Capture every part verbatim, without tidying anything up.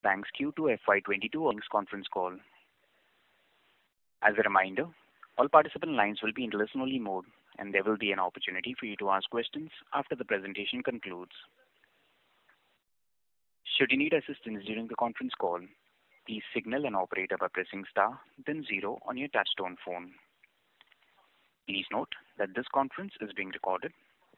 Bank's Q two F Y twenty-two earnings conference call. As a reminder, all participant lines will be in listen-only mode, and there will be an opportunity for you to ask questions after the presentation concludes. Should you need assistance during the conference call, please signal an operator by pressing star, then zero on your touchtone phone. Please note that this conference is being recorded.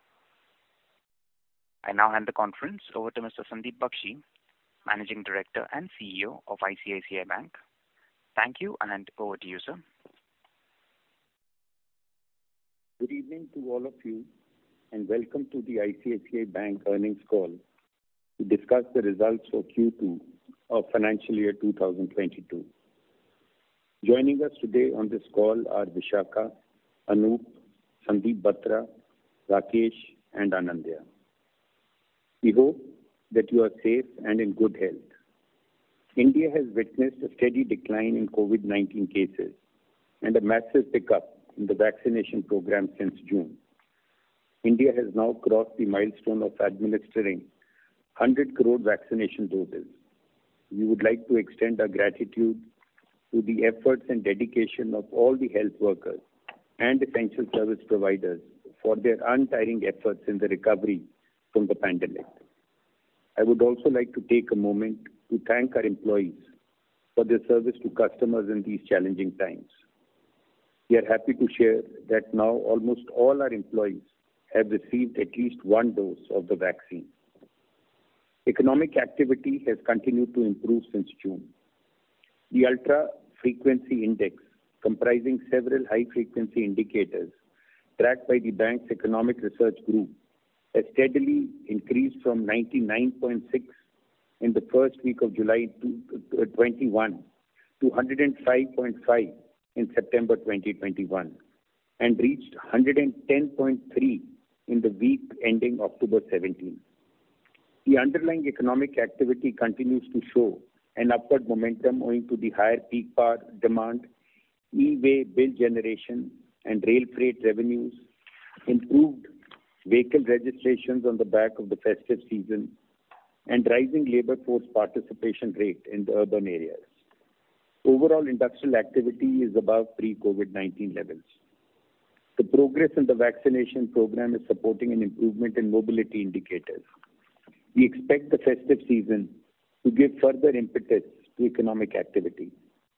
I now hand the conference over to Mister Sandeep Bakhshi, Managing Director and C E O of I C I C I Bank. Thank you, and over to you, sir. Good evening to all of you, and welcome to the I C I C I Bank earnings call to discuss the results for Q two of financial year two thousand twenty-two. Joining us today on this call are Vishakha, Anup, Sandeep Batra, Rakesh, and Anandya. We hope that you are safe and in good health. India has witnessed a steady decline in COVID nineteen cases and a massive pickup in the vaccination program since June. India has now crossed the milestone of administering one hundred crore vaccination doses. We would like to extend our gratitude to the efforts and dedication of all the health workers and essential service providers for their untiring efforts in the recovery from the pandemic. I would also like to take a moment to thank our employees for their service to customers in these challenging times. We are happy to share that now almost all our employees have received at least one dose of the vaccine. Economic activity has continued to improve since June. The Ultra Frequency Index, comprising several high-frequency indicators tracked by the bank's Economic Research Group, has steadily increased from ninety-nine point six in the first week of July twenty-one to one hundred five point five in September twenty twenty-one and reached one hundred ten point three in the week ending October seventeenth. The underlying economic activity continues to show an upward momentum owing to the higher peak power demand, e-way bill generation and rail freight revenues, improved vehicle registrations on the back of the festive season, and rising labor force participation rate in the urban areas. Overall industrial activity is above pre-COVID nineteen levels. The progress in the vaccination program is supporting an improvement in mobility indicators. We expect the festive season to give further impetus to economic activity.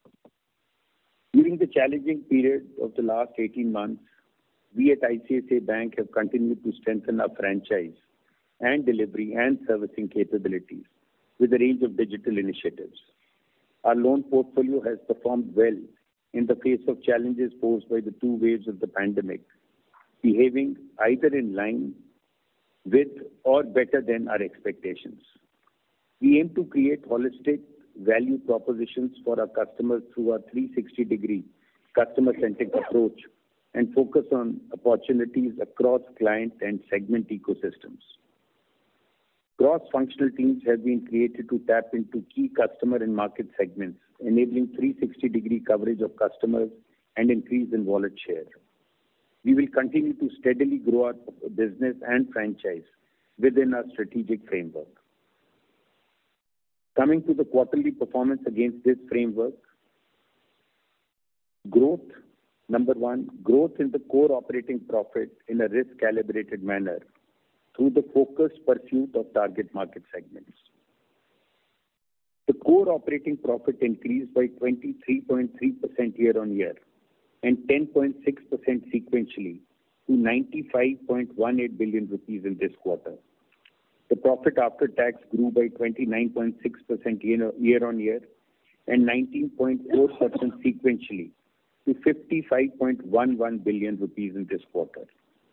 During the challenging period of the last eighteen months, we at I C I C I Bank have continued to strengthen our franchise and delivery and servicing capabilities with a range of digital initiatives. Our loan portfolio has performed well in the face of challenges posed by the two waves of the pandemic, behaving either in line with or better than our expectations. We aim to create holistic value propositions for our customers through our three sixty degree customer-centric approach and focus on opportunities across client and segment ecosystems. Cross-functional teams have been created to tap into key customer and market segments, enabling three sixty degree coverage of customers and increase in wallet share. We will continue to steadily grow our business and franchise within our strategic framework. Coming to the quarterly performance against this framework, growth, number one, growth in the core operating profit in a risk-calibrated manner through the focused pursuit of target market segments. The core operating profit increased by twenty-three point three percent year-on-year and ten point six percent sequentially to ninety-five point one eight billion rupees in this quarter. The profit after tax grew by twenty-nine point six percent year-on-year and nineteen point four percent sequentially to fifty-five point one one billion rupees in this quarter,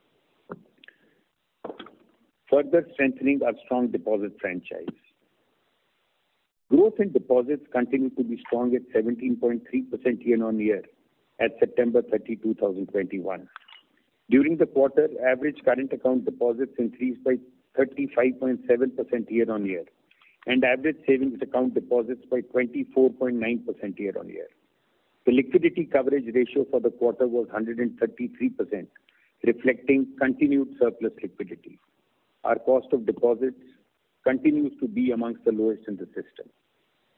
further strengthening our strong deposit franchise. Growth in deposits continued to be strong at seventeen point three percent year-on-year at September thirtieth, two thousand twenty-one. During the quarter, average current account deposits increased by thirty-five point seven percent year-on-year and average savings account deposits by twenty-four point nine percent year-on-year. The liquidity coverage ratio for the quarter was one hundred thirty-three percent, reflecting continued surplus liquidity. Our cost of deposits continues to be amongst the lowest in the system.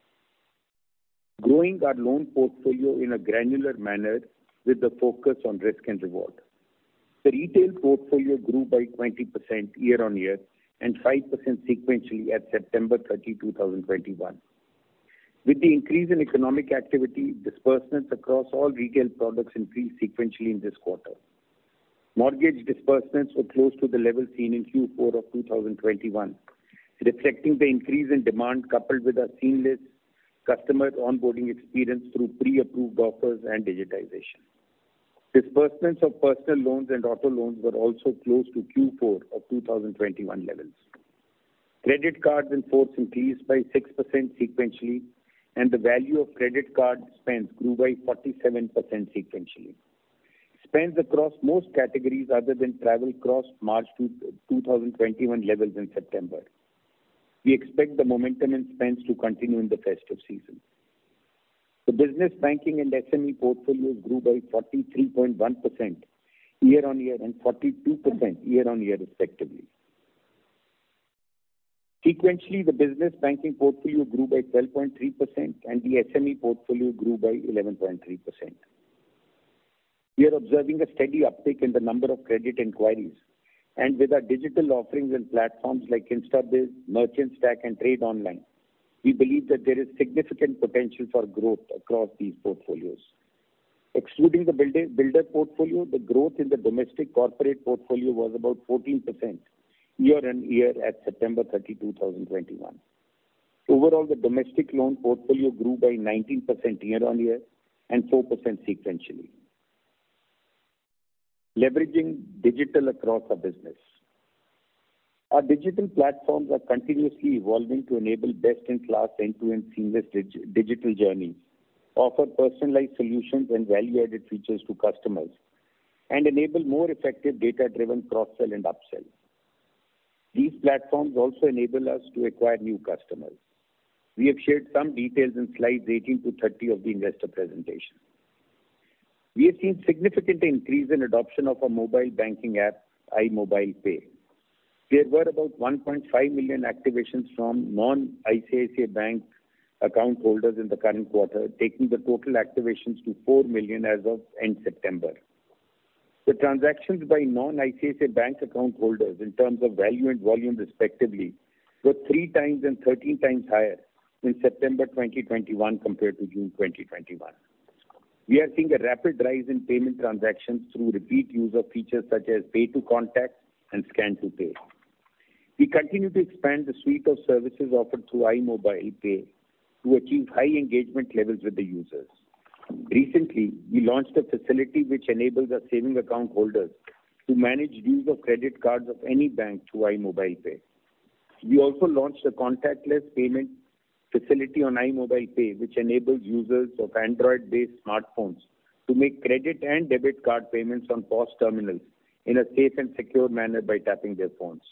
growing our loan portfolio in a granular manner with the focus on risk and reward. The retail portfolio grew by twenty percent year-on-year and five percent sequentially at September thirtieth, twenty twenty-one. With the increase in economic activity, disbursements across all retail products increased sequentially in this quarter. Mortgage disbursements were close to the level seen in Q four of two thousand twenty-one, reflecting the increase in demand coupled with a seamless customer onboarding experience through pre-approved offers and digitization. Disbursements of personal loans and auto loans were also close to Q four of two thousand twenty-one levels. Credit cards in force increased by six percent sequentially, and the value of credit card spends grew by forty-seven percent sequentially. Spends across most categories other than travel crossed March two thousand twenty-one levels in September. We expect the momentum in spends to continue in the festive season. The business banking and S M E portfolios grew by forty-three point one percent year-on-year and forty-two percent year-on-year respectively. Sequentially, the business banking portfolio grew by twelve point three percent and the S M E portfolio grew by eleven point three percent. We are observing a steady uptick in the number of credit inquiries, and with our digital offerings and platforms like InstaBiz, Merchant Stack and Trade Online, we believe that there is significant potential for growth across these portfolios. Excluding the builder, builder portfolio, the growth in the domestic corporate portfolio was about fourteen percent year-on-year at September thirtieth, twenty twenty-one. Overall, the domestic loan portfolio grew by nineteen percent year-on-year and four percent sequentially. Leveraging digital across our business. Our digital platforms are continuously evolving to enable best-in-class end-to-end seamless dig- digital journeys, offer personalized solutions and value-added features to customers, and enable more effective data-driven cross-sell and upsell. These platforms also enable us to acquire new customers. We have shared some details in slides eighteen to thirty of the investor presentation. We have seen significant increase in adoption of our mobile banking app, iMobile Pay. There were about one point five million activations from non-I C I C I Bank account holders in the current quarter, taking the total activations to four million as of end September. The transactions by non-I C I C I Bank account holders in terms of value and volume respectively were three times and thirteen times higher in September twenty twenty-one compared to June twenty twenty-one. We are seeing a rapid rise in payment transactions through repeat use of features such as Pay to Contact and Scan to Pay. We continue to expand the suite of services offered through iMobile Pay to achieve high engagement levels with the users. Recently, we launched a facility which enables our saving account holders to manage use of credit cards of any bank through iMobile Pay. We also launched a contactless payment facility on iMobile Pay, which enables users of Android-based smartphones to make credit and debit card payments on POS terminals in a safe and secure manner by tapping their phones.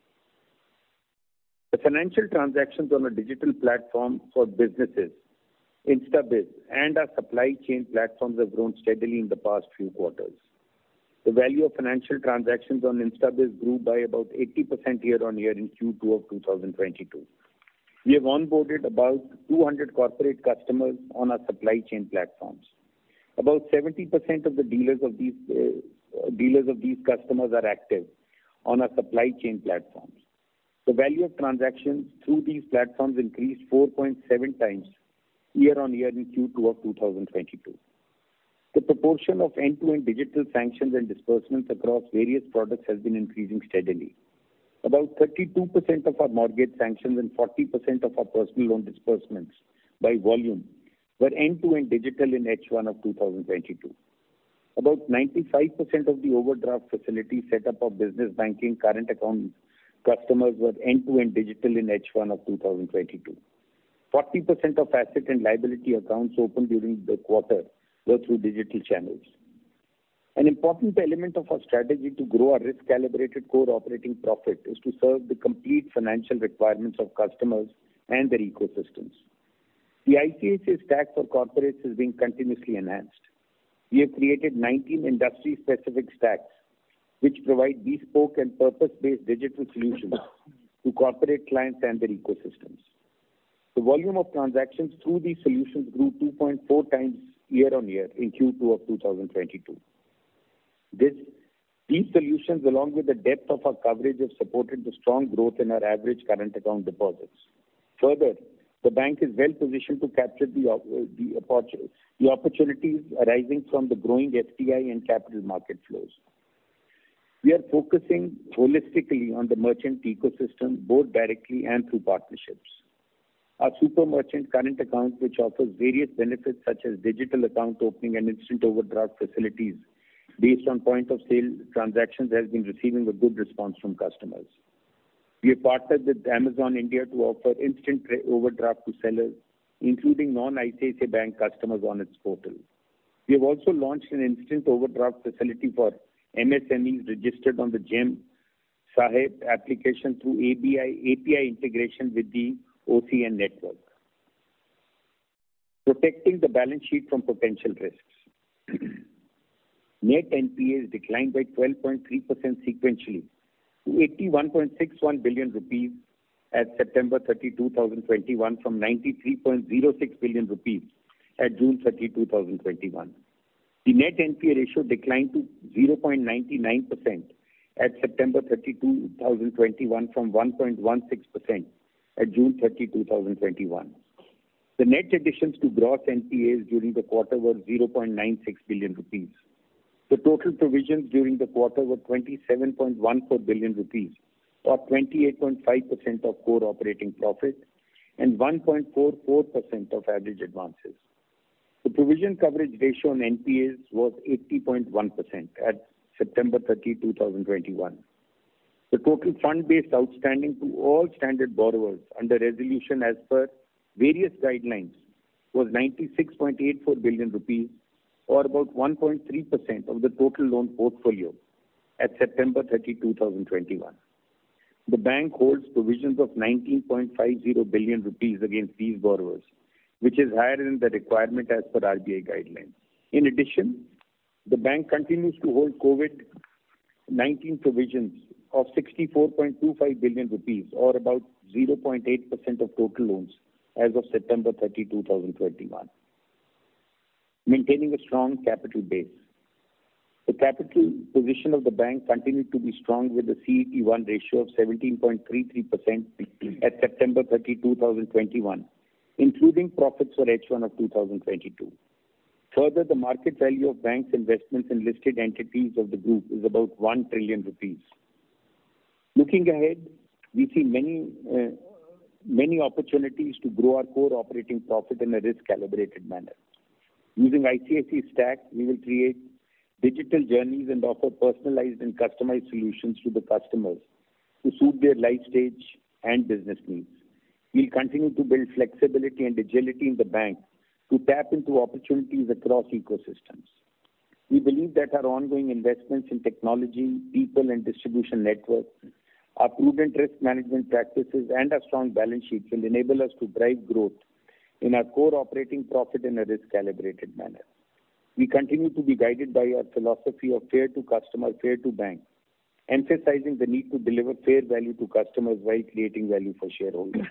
The financial transactions on a digital platform for businesses, InstaBiz, and our supply chain platforms have grown steadily in the past few quarters. The value of financial transactions on InstaBiz grew by about eighty percent year-on-year in Q two of two thousand twenty-two. We have onboarded about two hundred corporate customers on our supply chain platforms. About seventy percent of the dealers of these uh, dealers of these customers are active on our supply chain platforms. The value of transactions through these platforms increased four point seven times year-on-year in Q two of two thousand twenty-two. The proportion of end-to-end digital sanctions and disbursements across various products has been increasing steadily. About thirty-two percent of our mortgage sanctions and forty percent of our personal loan disbursements by volume were end-to-end digital in H one of two thousand twenty-two. About ninety-five percent of the overdraft facilities set up of business banking current account customers were end-to-end digital in H one of two thousand twenty-two. forty percent of asset and liability accounts opened during the quarter were through digital channels. An important element of our strategy to grow our risk-calibrated core operating profit is to serve the complete financial requirements of customers and their ecosystems. The I C I C I stack for corporates is being continuously enhanced. We have created nineteen industry-specific stacks which provide bespoke and purpose-based digital solutions to corporate clients and their ecosystems. The volume of transactions through these solutions grew two point four times year-on-year in Q two of two thousand twenty-two. This, these solutions, along with the depth of our coverage, have supported the strong growth in our average current account deposits. Further, the bank is well positioned to capture the, uh, the, the opportunities arising from the growing F D I and capital market flows. We are focusing holistically on the merchant ecosystem, both directly and through partnerships. Our super merchant current account, which offers various benefits such as digital account opening and instant overdraft facilities based on point of sale transactions, has been receiving a good response from customers. We have partnered with Amazon India to offer instant overdraft to sellers, including non-I C I C I Bank customers on its portal. We have also launched an instant overdraft facility for M S M Es registered on the GeM Saheb application through A B I, A P I integration with the O C N network. Protecting the balance sheet from potential risks. Net N P As declined by twelve point three percent sequentially to eighty-one point six one billion rupees at September thirtieth, two thousand twenty-one from ninety-three point zero six billion rupees at June thirtieth, two thousand twenty-one. The net N P A ratio declined to zero point nine nine percent at September thirtieth, two thousand twenty-one from one point one six percent at June thirtieth, two thousand twenty-one. The net additions to gross N P As during the quarter were zero point nine six billion rupees. The total provisions during the quarter were twenty-seven point one four billion rupees, or twenty-eight point five percent of core operating profit and one point four four percent of average advances. The provision coverage ratio on N P As was eighty point one percent at September thirtieth, two thousand twenty-one. The total fund-based outstanding to all standard borrowers under resolution as per various guidelines was ninety-six point eight four billion rupees, or about one point three percent of the total loan portfolio at September thirtieth, two thousand twenty-one. The bank holds provisions of nineteen point five zero billion rupees against these borrowers, which is higher than the requirement as per R B I guidelines. In addition, the bank continues to hold COVID nineteen provisions of sixty-four point two five billion rupees, or about zero point eight percent of total loans as of September thirtieth, two thousand twenty-one. Maintaining a strong capital base. The capital position of the bank continued to be strong with a C E T one ratio of seventeen point three three percent at September thirtieth, two thousand twenty-one, including profits for H one of two thousand twenty-two. Further, the market value of bank's investments in listed entities of the group is about one trillion rupees. Looking ahead, we see many uh, many opportunities to grow our core operating profit in a risk-calibrated manner. Using I C I C I Stack, we will create digital journeys and offer personalized and customized solutions to the customers to suit their life stage and business needs. We'll continue to build flexibility and agility in the bank to tap into opportunities across ecosystems. We believe that our ongoing investments in technology, people and distribution network, our prudent risk management practices and our strong balance sheets will enable us to drive growth in our core operating profit in a risk-calibrated manner. We continue to be guided by our philosophy of fair to customer, fair to bank, emphasizing the need to deliver fair value to customers while creating value for shareholders.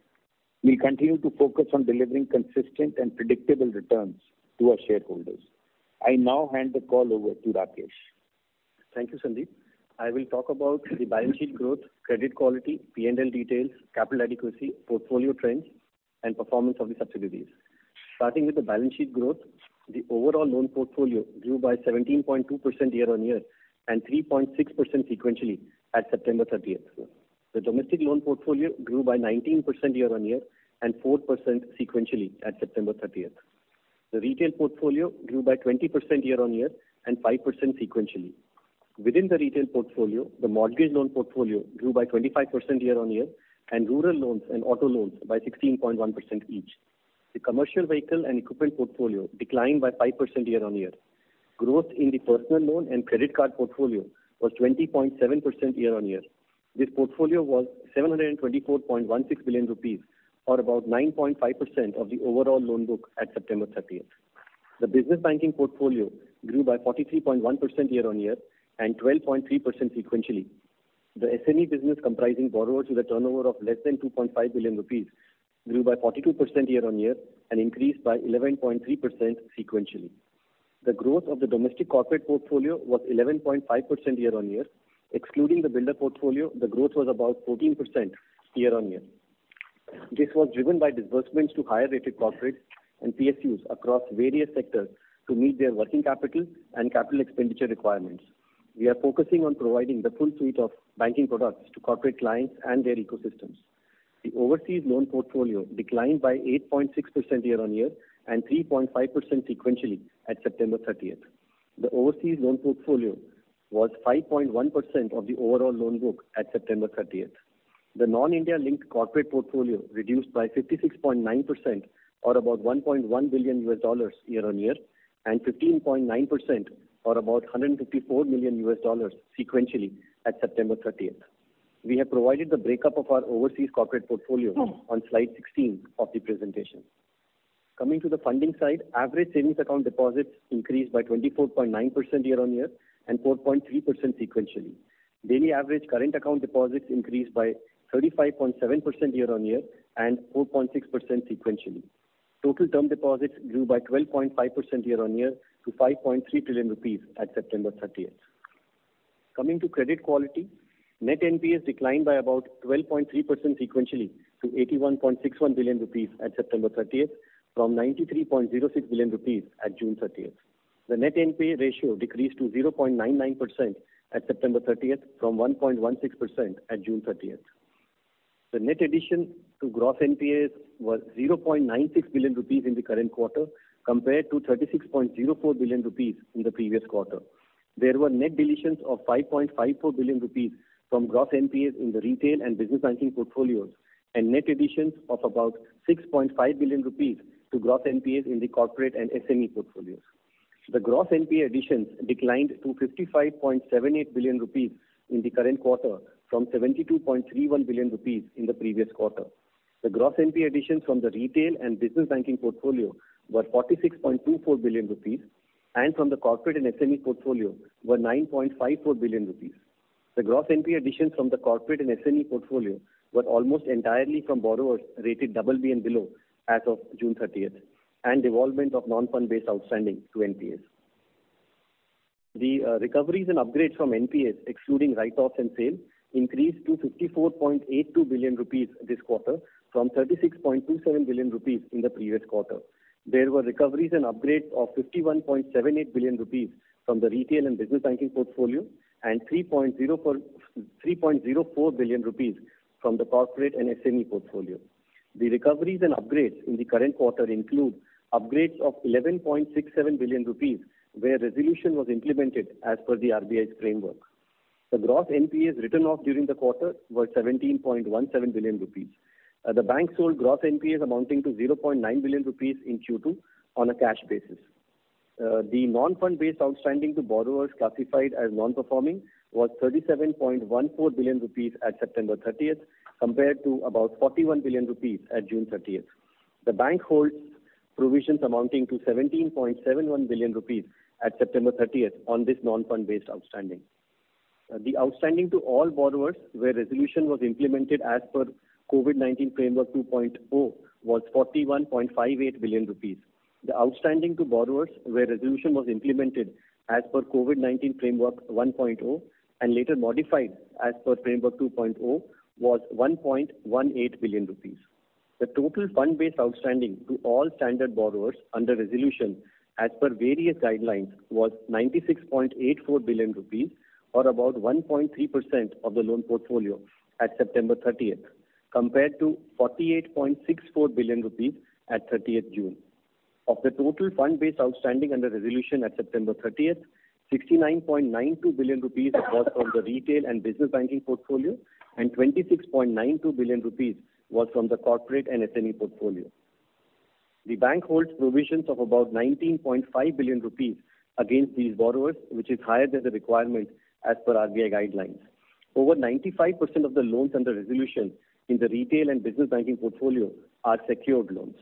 We'll continue to focus on delivering consistent and predictable returns to our shareholders. I now hand the call over to Rakesh. Thank you, Sandeep. I will talk about the balance sheet growth, credit quality, P and L details, capital adequacy, portfolio trends, and performance of the subsidiaries. Starting with the balance sheet growth, the overall loan portfolio grew by seventeen point two percent year-on-year and three point six percent sequentially at September thirtieth. The domestic loan portfolio grew by nineteen percent year-on-year and four percent sequentially at September thirtieth. The retail portfolio grew by twenty percent year-on-year and five percent sequentially. Within the retail portfolio, the mortgage loan portfolio grew by twenty-five percent year-on-year and rural loans and auto loans by sixteen point one percent each. The commercial vehicle and equipment portfolio declined by five percent year-on-year. Growth in the personal loan and credit card portfolio was twenty point seven percent year-on-year. This portfolio was seven hundred twenty-four point one six billion rupees, or about nine point five percent of the overall loan book at September thirtieth. The business banking portfolio grew by forty-three point one percent year-on-year and twelve point three percent sequentially. The S M E business, comprising borrowers with a turnover of less than two point five billion rupees, grew by forty-two percent year-on-year and increased by eleven point three percent sequentially. The growth of the domestic corporate portfolio was eleven point five percent year-on-year. Excluding the builder portfolio, the growth was about fourteen percent year-on-year. This was driven by disbursements to higher-rated corporates and P S Us across various sectors to meet their working capital and capital expenditure requirements. We are focusing on providing the full suite of banking products to corporate clients and their ecosystems. The overseas loan portfolio declined by eight point six percent year-on-year and three point five percent sequentially at September thirtieth. The overseas loan portfolio was five point one percent of the overall loan book at September thirtieth. The non-India linked corporate portfolio reduced by fifty-six point nine percent or about one point one billion U S dollars year-on-year and fifteen point nine percent or about one hundred fifty-four million U S dollars sequentially at September thirtieth. We have provided the breakup of our overseas corporate portfolio on slide sixteen of the presentation. Coming to the funding side, average savings account deposits increased by twenty-four point nine percent year-on-year and four point three percent sequentially. Daily average current account deposits increased by thirty-five point seven percent year-on-year and four point six percent sequentially. Total term deposits grew by twelve point five percent year-on-year to five point three trillion rupees at September thirtieth. Coming to credit quality, net N P S declined by about twelve point three percent sequentially to eighty-one point six one billion rupees at September thirtieth from ninety-three point zero six billion rupees at June thirtieth. The net N P A ratio decreased to zero point nine nine percent at September thirtieth from one point one six percent at June thirtieth. The net addition to gross N P As was zero point nine six billion rupees in the current quarter compared to thirty-six point zero four billion rupees in the previous quarter. There were net deletions of five point five four billion rupees from gross N P As in the retail and business banking portfolios and net additions of about six point five billion rupees to gross N P As in the corporate and S M E portfolios. The gross N P A additions declined to fifty-five point seven eight billion rupees in the current quarter from seventy-two point three one billion rupees in the previous quarter. The gross N P A additions from the retail and business banking portfolio were forty-six point two four billion rupees and from the corporate and S M E portfolio were nine point five four billion rupees. The gross N P A additions from the corporate and S M E portfolio were almost entirely from borrowers rated double B and below as of June thirtieth and devolvement of non-fund based outstanding to N P As. The uh, recoveries and upgrades from N P As, excluding write-offs and sale, increased to fifty-four point eight two billion rupees this quarter from thirty-six point two seven billion rupees in the previous quarter. There were recoveries and upgrades of fifty-one point seven eight billion rupees from the retail and business banking portfolio and three point zero four billion rupees from the corporate and S M E portfolio. The recoveries and upgrades in the current quarter include upgrades of eleven point six seven billion rupees where resolution was implemented as per the R B I's framework. The gross N P As written off during the quarter were seventeen point one seven billion rupees. Uh, the bank sold gross N P As amounting to zero point nine billion rupees in Q two on a cash basis. Uh, the non-fund based outstanding to borrowers classified as non-performing was thirty-seven point one four billion rupees at September thirtieth compared to about forty-one billion rupees at June thirtieth. The bank holds provisions amounting to seventeen point seven one billion rupees at September thirtieth on this non-fund based outstanding. Uh, the outstanding to all borrowers where resolution was implemented as per COVID nineteen Framework two point oh was forty-one point five eight billion rupees. The outstanding to borrowers where resolution was implemented as per COVID nineteen Framework one point oh and later modified as per Framework two point oh was one point one eight billion rupees. The total fund-based outstanding to all standard borrowers under resolution as per various guidelines was ninety-six point eight four billion rupees or about one point three percent of the loan portfolio at September thirtieth compared to forty-eight point six four billion rupees at thirtieth June. Of the total fund-based outstanding under resolution at September thirtieth, sixty-nine point nine two billion rupees was from the retail and business banking portfolio and twenty-six point nine two billion rupees was from the corporate and S M E portfolio. The bank holds provisions of about nineteen point five billion rupees against these borrowers, which is higher than the requirement as per R B I guidelines. Over ninety-five percent of the loans under resolution in the retail and business banking portfolio are secured loans.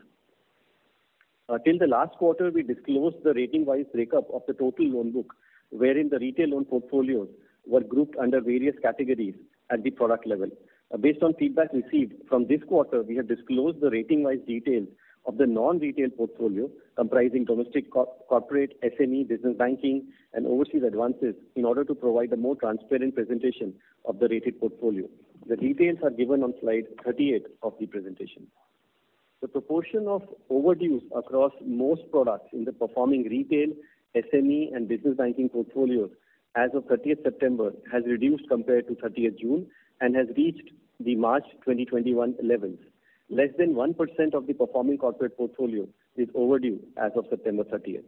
Uh, till the last quarter, we disclosed the rating-wise breakup of the total loan book, wherein the retail loan portfolios were grouped under various categories at the product level. Uh, based on feedback received from this quarter, we have disclosed the rating-wise details of the non-retail portfolio comprising domestic co- corporate, S M E, business banking, and overseas advances in order to provide a more transparent presentation of the rated portfolio. The details are given on slide thirty-eight of the presentation. The proportion of overdues across most products in the performing retail, S M E, and business banking portfolios as of thirtieth September has reduced compared to thirtieth June and has reached the March twenty twenty-one levels. Less than one percent of the performing corporate portfolio is overdue as of September thirtieth.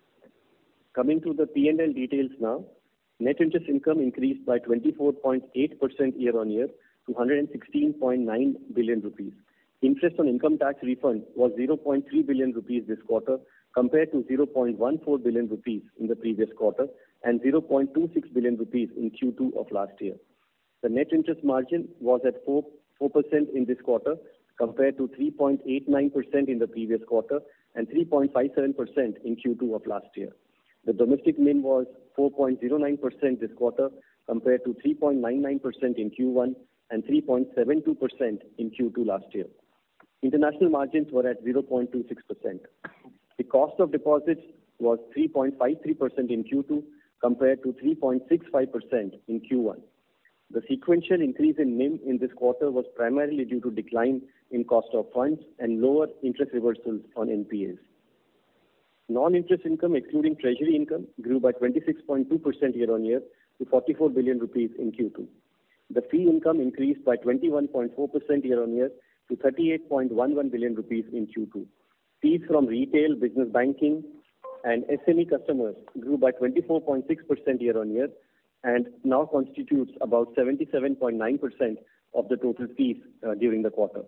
Coming to the P and L details now, net interest income increased by twenty-four point eight percent year-on-year to one hundred sixteen point nine billion rupees. Interest on income tax refund was zero point three billion rupees this quarter compared to zero point one four billion rupees in the previous quarter and zero point two six billion rupees in Q two of last year. The net interest margin was at four percent in this quarter compared to three point eight nine percent in the previous quarter and three point five seven percent in Q two of last year. The domestic N I M was four point zero nine percent this quarter compared to three point nine nine percent in Q one and three point seven two percent in Q two last year. International margins were at zero point two six percent. The cost of deposits was three point five three percent in Q two compared to three point six five percent in Q one. The sequential increase in N I M in this quarter was primarily due to decline in cost of funds and lower interest reversals on N P As. Non-interest income excluding treasury income grew by twenty-six point two percent year-on-year to forty-four billion rupees in Q two. The fee income increased by twenty-one point four percent year-on-year to thirty-eight point one one billion rupees in Q two. Fees from retail, business banking, and S M E customers grew by twenty-four point six percent year-on-year and now constitutes about seventy-seven point nine percent of the total fees uh, during the quarter.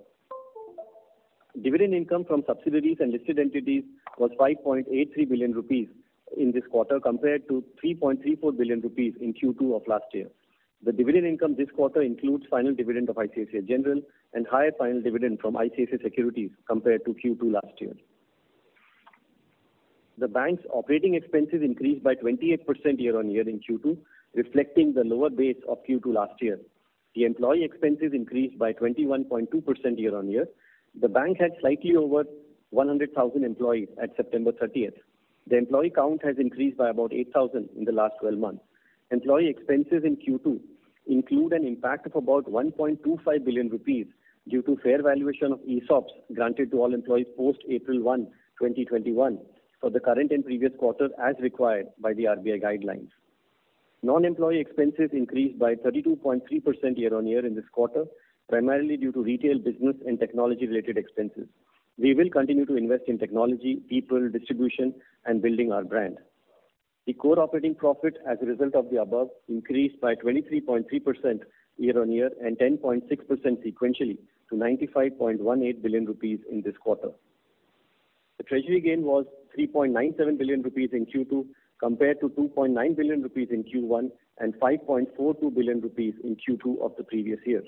Dividend income from subsidiaries and listed entities was five point eight three billion rupees in this quarter compared to three point three four billion rupees in Q two of last year. The dividend income this quarter includes final dividend of I C I C I General and higher final dividend from I C I C I Securities compared to Q two last year. The bank's operating expenses increased by twenty-eight percent year-on-year in Q two, reflecting the lower base of Q two last year. The employee expenses increased by twenty-one point two percent year-on-year. The bank had slightly over one hundred thousand employees at September thirtieth. The employee count has increased by about eight thousand in the last twelve months. Employee expenses in Q two include an impact of about one point two five billion rupees due to fair valuation of E S O Ps granted to all employees post April first, twenty twenty-one for the current and previous quarter as required by the R B I guidelines. Non-employee expenses increased by thirty-two point three percent year-on-year in this quarter, primarily due to retail, business, and technology-related expenses. We will continue to invest in technology, people, distribution, and building our brand. The core operating profit as a result of the above increased by twenty-three point three percent year-on-year and ten point six percent sequentially to ninety-five point one eight billion rupees in this quarter. The treasury gain was three point nine seven billion rupees in Q two compared to two point nine billion rupees in Q one and five point four two billion rupees in Q two of the previous year.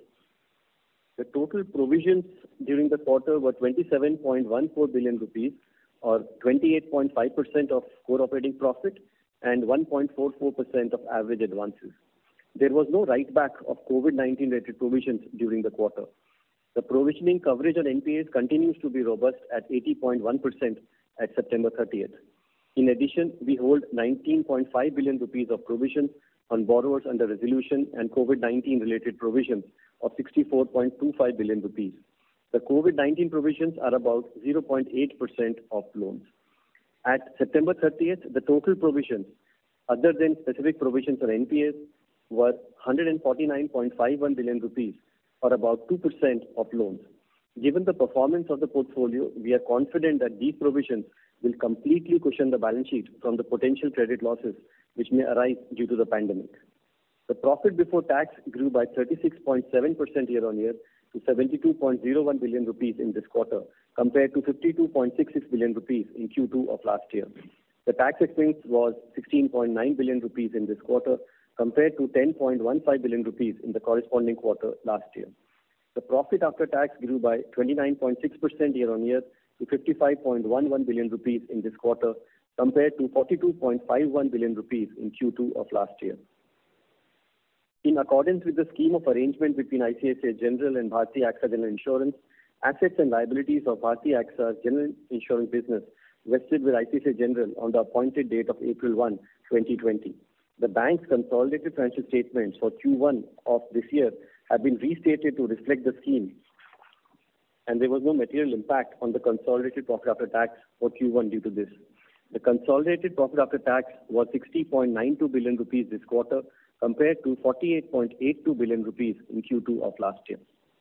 The total provisions during the quarter were twenty-seven point one four billion rupees or twenty-eight point five percent of core operating profit and one point four four percent of average advances. There was no write-back of COVID nineteen related provisions during the quarter. The provisioning coverage on N P As continues to be robust at eighty point one percent at September thirtieth. In addition, we hold nineteen point five billion rupees of provisions on borrowers under resolution and COVID nineteen related provisions of sixty-four point two five billion rupees. The COVID nineteen provisions are about zero point eight percent of loans. At September thirtieth, the total provisions, other than specific provisions on N P As, were one hundred forty-nine point five one billion rupees, or about two percent of loans. Given the performance of the portfolio, we are confident that these provisions will completely cushion the balance sheet from the potential credit losses which may arise due to the pandemic. The profit before tax grew by thirty-six point seven percent year-on-year to seventy-two point zero one billion rupees in this quarter, compared to fifty-two point six six billion rupees in Q two of last year. The tax expense was sixteen point nine billion rupees in this quarter, compared to ten point one five billion rupees in the corresponding quarter last year. The profit after tax grew by twenty-nine point six percent year-on-year to fifty-five point one one billion rupees in this quarter, compared to forty-two point five one billion rupees in Q two of last year. In accordance with the scheme of arrangement between I C I C I General and Bharti AXA General Insurance, assets and liabilities of Bharti AXA's general insurance business vested with I C I C I General on the appointed date of April first, twenty twenty. The bank's consolidated financial statements for Q one of this year have been restated to reflect the scheme, and there was no material impact on the consolidated profit after tax for Q one due to this. The consolidated profit after tax was sixty point nine two billion rupees this quarter, compared to forty-eight point eight two billion rupees in Q two of last year.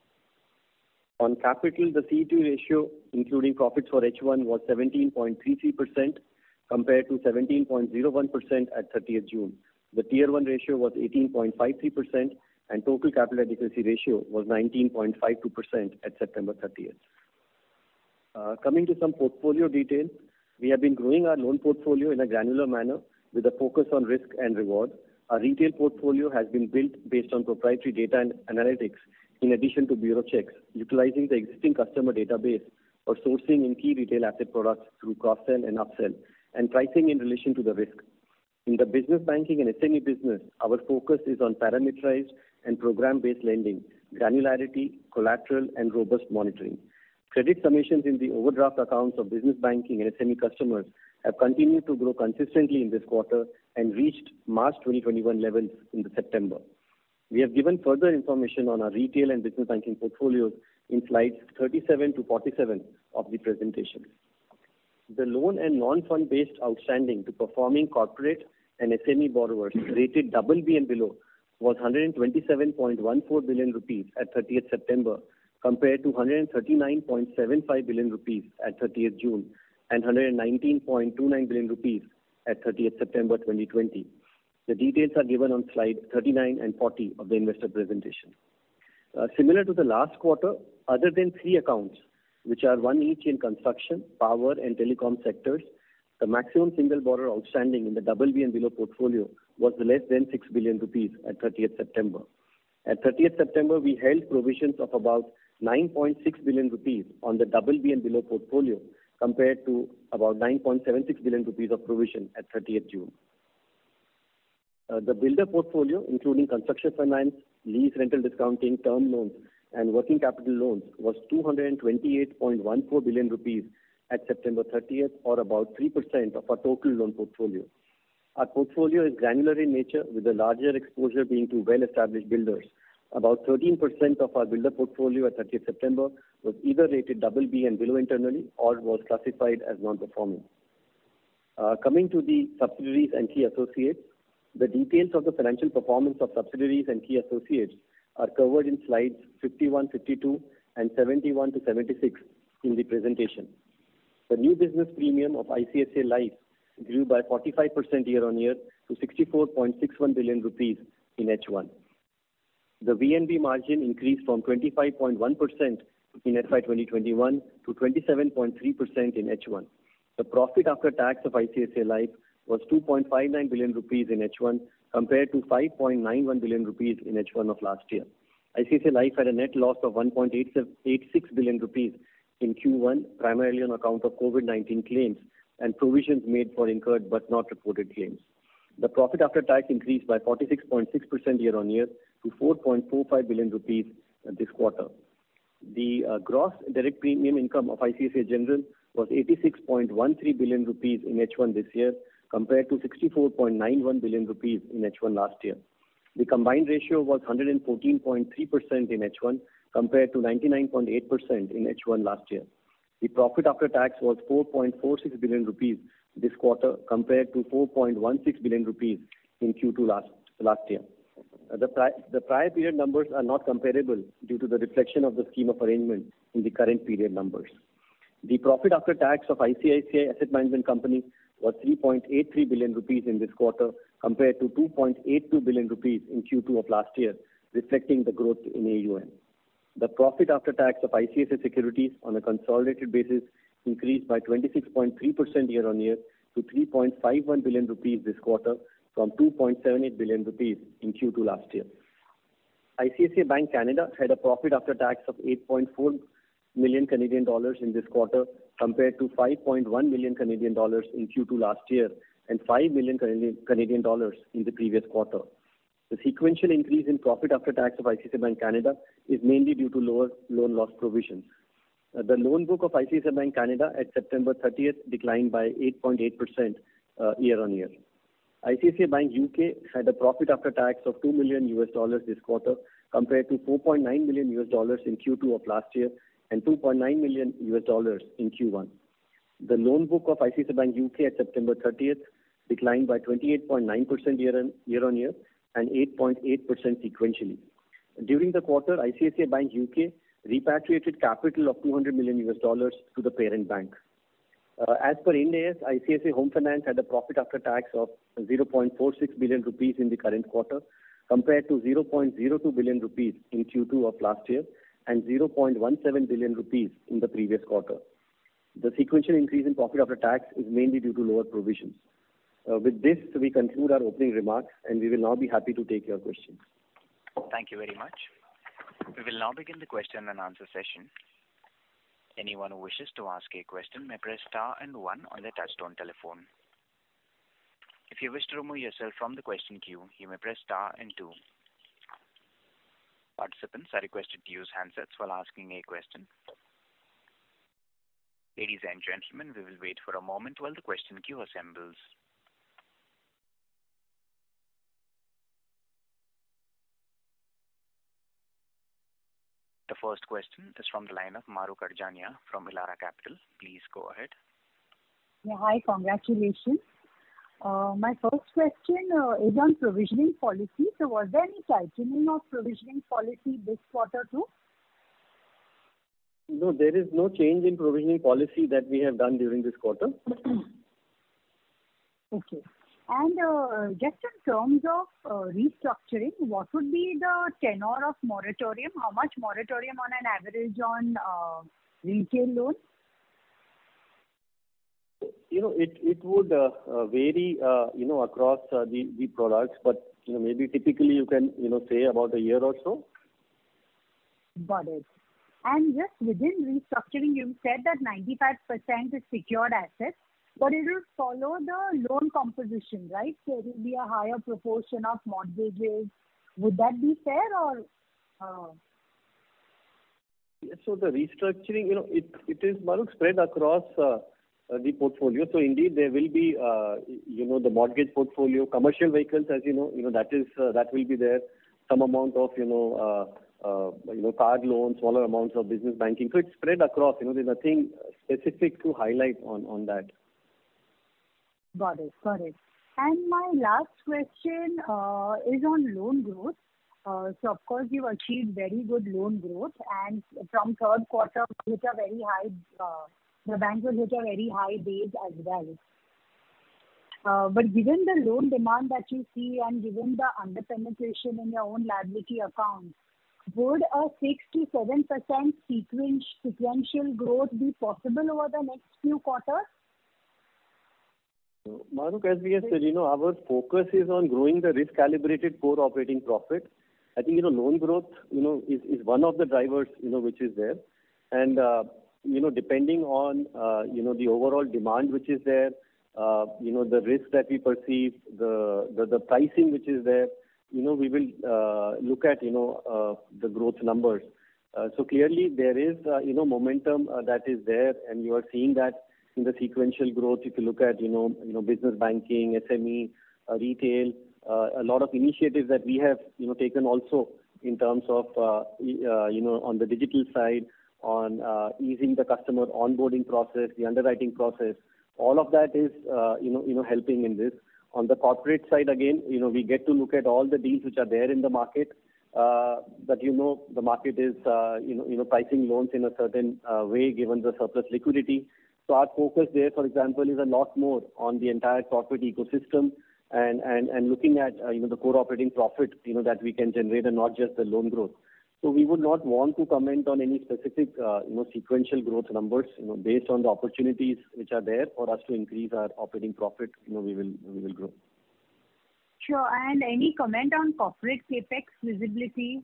On capital, the C E T ratio, including profits for H one, was seventeen point three three percent compared to seventeen point zero one percent at thirtieth June. The Tier one ratio was eighteen point five three percent and total capital adequacy ratio was nineteen point five two percent at September thirtieth. Uh, coming to some portfolio details, we have been growing our loan portfolio in a granular manner with a focus on risk and reward. Our retail portfolio has been built based on proprietary data and analytics in addition to bureau checks, utilizing the existing customer database for sourcing in key retail asset products through cross-sell and upsell, and pricing in relation to the risk. In the business banking and S M E business, our focus is on parameterized and program-based lending, granularity, collateral, and robust monitoring. Credit summations in the overdraft accounts of business banking and S M E customers have continued to grow consistently in this quarter and reached March twenty twenty-one levels in the September. We have given further information on our retail and business banking portfolios in slides thirty-seven to forty-seven of the presentation. The loan and non-fund based outstanding to performing corporate and S M E borrowers rated double B and below was one hundred twenty-seven point one four billion rupees at thirtieth September compared to one hundred thirty-nine point seven five billion rupees at thirtieth June and one hundred nineteen point two nine billion rupees at thirtieth September twenty twenty. The details are given on slide thirty-nine and forty of the investor presentation. Uh, similar to the last quarter, other than three accounts, which are one each in construction, power, and telecom sectors, the maximum single borrower outstanding in the double B and below portfolio was less than six billion rupees at thirtieth September. At thirtieth September, we held provisions of about nine point six billion rupees on the double B and below portfolio compared to about nine point seven six billion rupees of provision at thirtieth June. Uh, the builder portfolio, including construction finance, lease rental discounting, term loans, and working capital loans, was two hundred twenty-eight point one four billion rupees at September thirtieth, or about three percent of our total loan portfolio. Our portfolio is granular in nature, with the larger exposure being to well-established builders. About thirteen percent of our builder portfolio at thirtieth September was either rated double B and below internally or was classified as non-performing. Uh, coming to the subsidiaries and key associates, the details of the financial performance of subsidiaries and key associates are covered in slides fifty-one, fifty-two, and seventy-one to seventy-six in the presentation. The new business premium of I C I C I Life grew by forty-five percent year-on-year to sixty-four point six one billion rupees in H one. The V N B margin increased from twenty-five point one percent in F Y twenty twenty-one to twenty-seven point three percent in H one. The profit after tax of I C I C I Life was two point five nine billion rupees in H one compared to five point nine one billion rupees in H one of last year. I C I C I Life had a net loss of one point eight six billion rupees in Q one, primarily on account of COVID nineteen claims and provisions made for incurred but not reported claims. The profit after tax increased by forty-six point six percent year-on-year to four point four five billion rupees this quarter. The uh, gross direct premium income of I C I C I General was eighty-six point one three billion rupees in H one this year compared to sixty-four point nine one billion rupees in H one last year. The combined ratio was one hundred fourteen point three percent in H one compared to ninety-nine point eight percent in H one last year. The profit after tax was four point four six billion rupees this quarter compared to four point one six billion rupees in Q two last, last year. Uh, the, pri- the prior period numbers are not comparable due to the reflection of the scheme of arrangement in the current period numbers. The profit after tax of I C I C I Asset Management Company was three point eight three billion rupees in this quarter compared to two point eight two billion rupees in Q two of last year, reflecting the growth in A U M. The profit after tax of I C I C I Securities on a consolidated basis increased by twenty-six point three percent year-on-year to three point five one billion rupees this quarter from two point seven eight billion rupees in Q two last year. I C I C I Bank Canada had a profit after tax of eight point four million Canadian dollars in this quarter compared to five point one million Canadian dollars in Q two last year and five million Canadian dollars in the previous quarter. The sequential increase in profit after tax of I C I C I Bank Canada is mainly due to lower loan loss provisions. Uh, the loan book of I C I C I Bank Canada at September thirtieth declined by eight point eight percent uh, year on year. I C I C I Bank U K had a profit after tax of two million U S dollars this quarter compared to four point nine million U S dollars in Q two of last year and two point nine million U S dollars in Q one. The loan book of I C I C I Bank U K at September thirtieth declined by twenty-eight point nine percent year on year on year and eight point eight percent sequentially. During the quarter, I C I C I Bank U K repatriated capital of two hundred million U S dollars to the parent bank. Uh, as per Ind A S, I C I C I Home Finance had a profit after tax of zero point four six billion rupees in the current quarter compared to zero point zero two billion rupees in Q two of last year and zero point one seven billion rupees in the previous quarter. The sequential increase in profit after tax is mainly due to lower provisions. Uh, with this, we conclude our opening remarks, and we will now be happy to take your questions. Thank you very much. We will now begin the question and answer session. Anyone who wishes to ask a question may press star and one on their touchtone telephone. If you wish to remove yourself from the question queue, you may press star and two. Participants are requested to use handsets while asking a question. Ladies and gentlemen, we will wait for a moment while the question queue assembles. The first question is from the line of Mahrukh Adajania from Elara Capital. Please go ahead. Yeah, hi, congratulations. Uh, my first question uh, is on provisioning policy. So was there any tightening of provisioning policy this quarter too? No, there is no change in provisioning policy that we have done during this quarter. Okay. And uh, just in terms of uh, restructuring, what would be the tenor of moratorium? How much moratorium on an average on uh, retail loans? You know, it it would uh, uh, vary, uh, you know, across uh, the the products, but you know, maybe typically you can you know say about a year or so. Got it. And just within restructuring, you said that ninety-five percent is secured assets, but it will follow the loan composition, right? So it will be a higher proportion of mortgages. Would that be fair or? Uh... So the restructuring, you know, it it is Mahrukh, spread across uh, uh, the portfolio. So indeed, there will be, uh, you know, the mortgage portfolio, commercial vehicles, as you know, you know that is uh, that will be there. Some amount of, you know. Uh, Uh, you know, card loans, smaller amounts of business banking. So it's spread across. You know, there's nothing specific to highlight on, on that. Got it, got it. And my last question uh, is on loan growth. Uh, so of course you've achieved very good loan growth, and from third quarter hit a very high. Uh, the bank will hit a very high base as well. Uh, but given the loan demand that you see, and given the under-penetration in your own liability accounts, would a six to seven percent sequential growth be possible over the next few quarters? So, Mahrukh, as we have said, you know, our focus is on growing the risk-calibrated core operating profit. I think, you know, loan growth, you know, is, is one of the drivers, you know, which is there. And, uh, you know, depending on, uh, you know, the overall demand which is there, uh, you know, the risk that we perceive, the, the, the pricing which is there, you know, we will uh, look at, you know, uh, the growth numbers. Uh, so clearly there is, uh, you know, momentum uh, that is there, and you are seeing that in the sequential growth. If you look at, you know, you know, business banking, S M E, uh, retail, uh, a lot of initiatives that we have, you know, taken also in terms of, uh, uh, you know, on the digital side, on uh, easing the customer onboarding process, the underwriting process. All of that is, uh, you know, you know, helping in this. On the corporate side, again, you know, we get to look at all the deals which are there in the market. Uh, but you know, the market is, uh, you know, you know, pricing loans in a certain uh, way given the surplus liquidity. So our focus there, for example, is a lot more on the entire corporate ecosystem and and and looking at, uh, you know, the core operating profit, you know, that we can generate, and not just the loan growth. So we would not want to comment on any specific, uh, you know, sequential growth numbers, you know, based on the opportunities which are there for us to increase our operating profit. You know, we will we will grow. Sure. And any comment on corporate capex visibility?